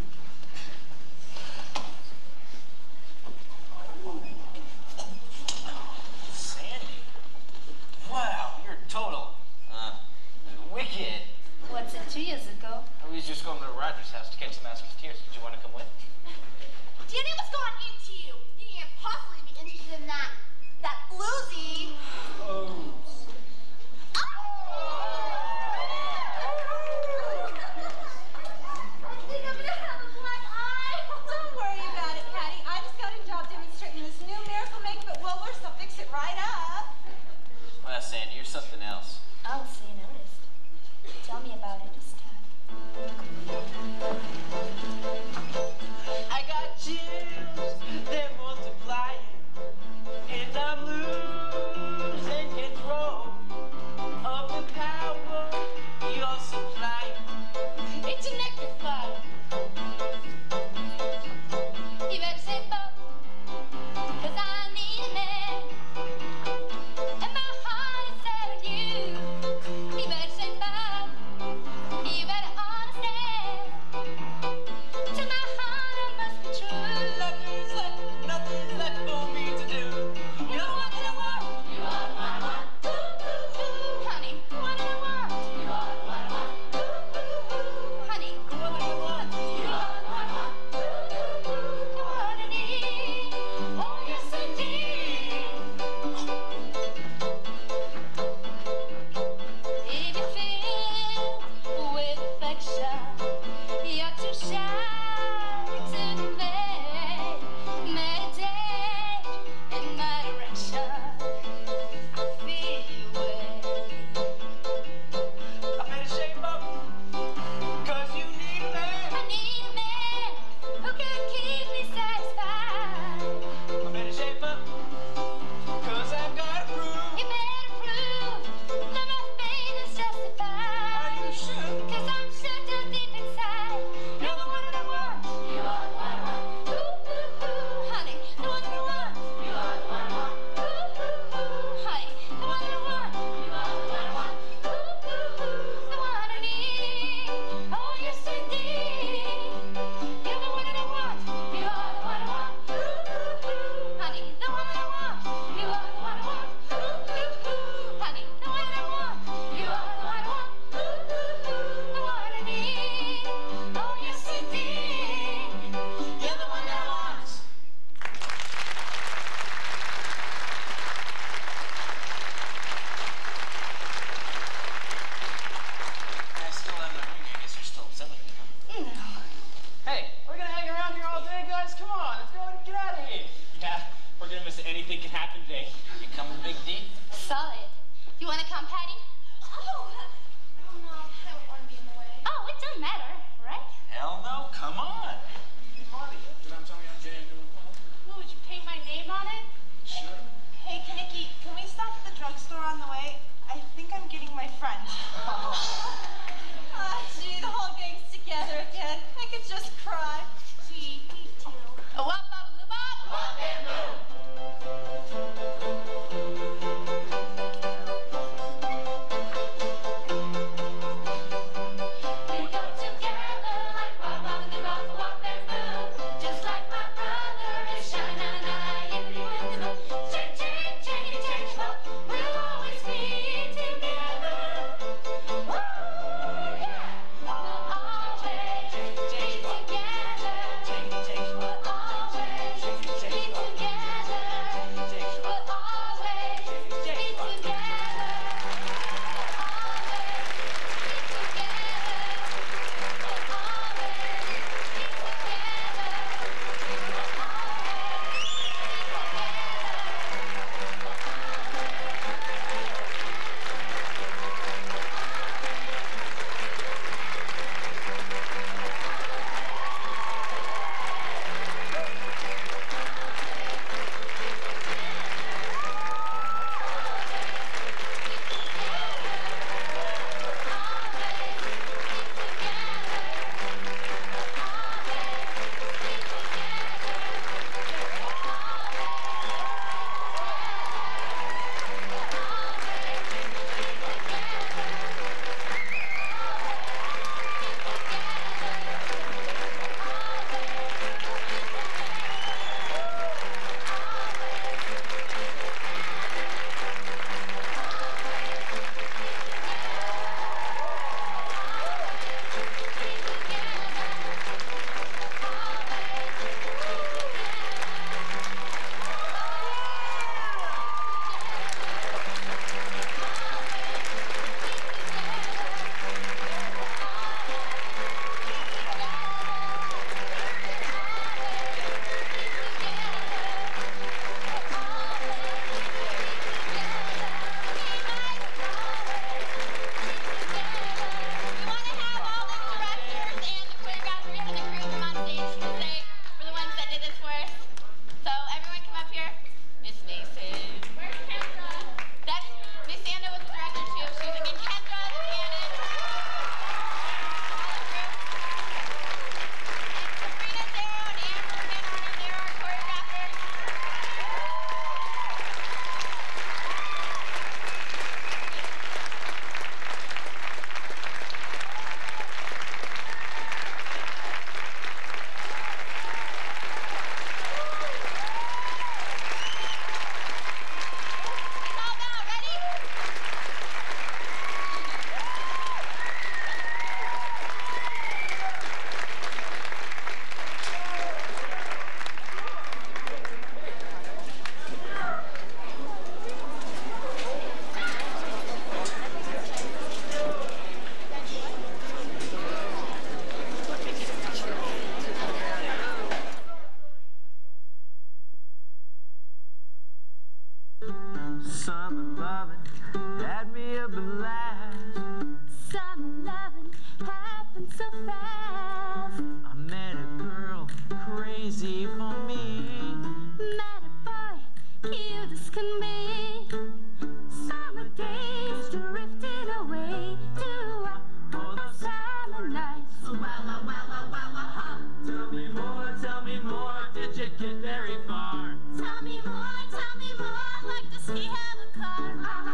Sandy? Wow, you're total. Wicked. What's it 2 years ago? I was just going to Roger's house to catch the Musketeers. Did you want to come with? Danny, what's going into you? You can't possibly be interested in that bluesy. Oh. I think I'm gonna have a black eye. Don't worry about it, Patty. I just got a job demonstrating this new miracle makeup at Woolworths. I'll fix it right up. Well, Sandy, you're something else. Oh, so you noticed. Tell me about it this time. I got chills, they're multiplying, and I'm losing control of the power you're supplying. It's electrified. You better say fuck, 'cause I need a man. And my heart is set on you. You better say fuck. You better understand. You want to come, Patty? Oh, no, I don't want to be in the way. Oh, it doesn't matter, right? Hell no, come on. Marty, did I tell you I'm getting into a club? Well, would you paint my name on it? Sure. Hey, Kaneki, can we stop at the drugstore on the way? I think I'm getting my friend. Gee, the whole gang's together again. I could just cry. Gee, me too. A wop, bop, loo, bop. Wop and loo. We go together like wop, bop, loo, bop, wop and loo. Just like my brother is sha-na-na-na, yippity-wippity-boo. Shake, shake, shake, shake, bop. We'll always be together. Woo, yeah. We'll always be together. We'll always be together. We'll always be Summer loving had me a blast. Summer loving happened so fast. I met a girl crazy for me. Met a boy, cute as can be. Summer days drifting away to all the summer nights. Tell me more, did you get very far? Tell me more, I'd like to see have a car.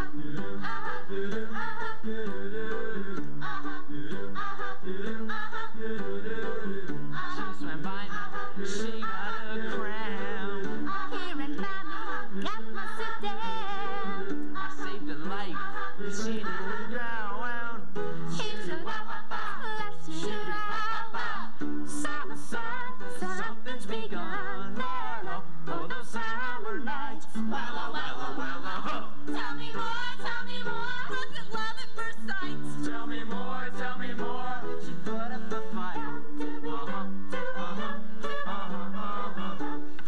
She swam by me, she got a cramp. Here and mommy got my sit down. I saved her life, she didn't drown. He showed up, flashing around. Summer sun, something's begun. Oh, those summer nights. Tell me more, was it love at first sight? Tell me more, she put up a fight.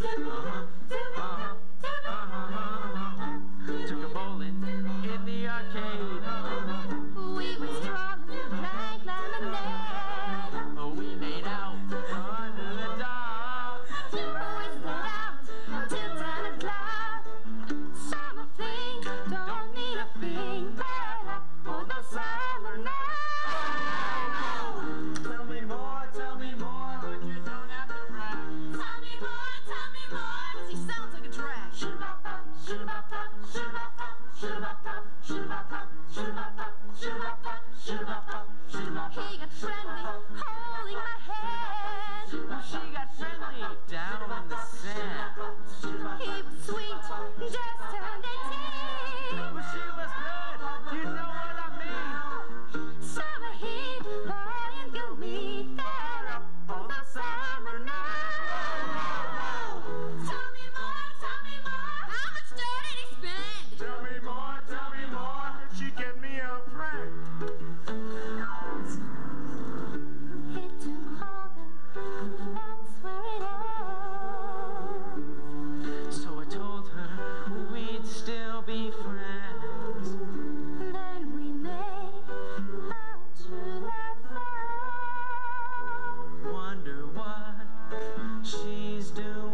Took her bowling in the arcade. arcade. We would stroll and drank lemonade. Oh, we made out under the dark. We stayed out till 10 o'clock. Summer fling, don't need a thing better for the summer night. Tell me more, but you don't have to brag. Tell me more, cause he sounds like a drag. Shoot-a-bop-bop, shoot-a-bop-bop, shoot-a-bop-bop, shoot-a-bop-bop, shoot-a-bop-bop, shoot-a-bop-bop, shoot-a-bop-bop, shoot-a-bop-bop, shoot-a-bop-bop. He got friendly, holding my hand. Oh, she got friendly down in the sand. He was sweet, just turned 18. Well, she was good, you know what I mean. Summer heat, boy, and you'll meet there on the summer night. Tell me more, how much dough did he spend? Tell me more, did she get me a friend? It took over, that's where it ends. So I told her we'd still be friends. Then we made our true love vow. Wonder what she's doing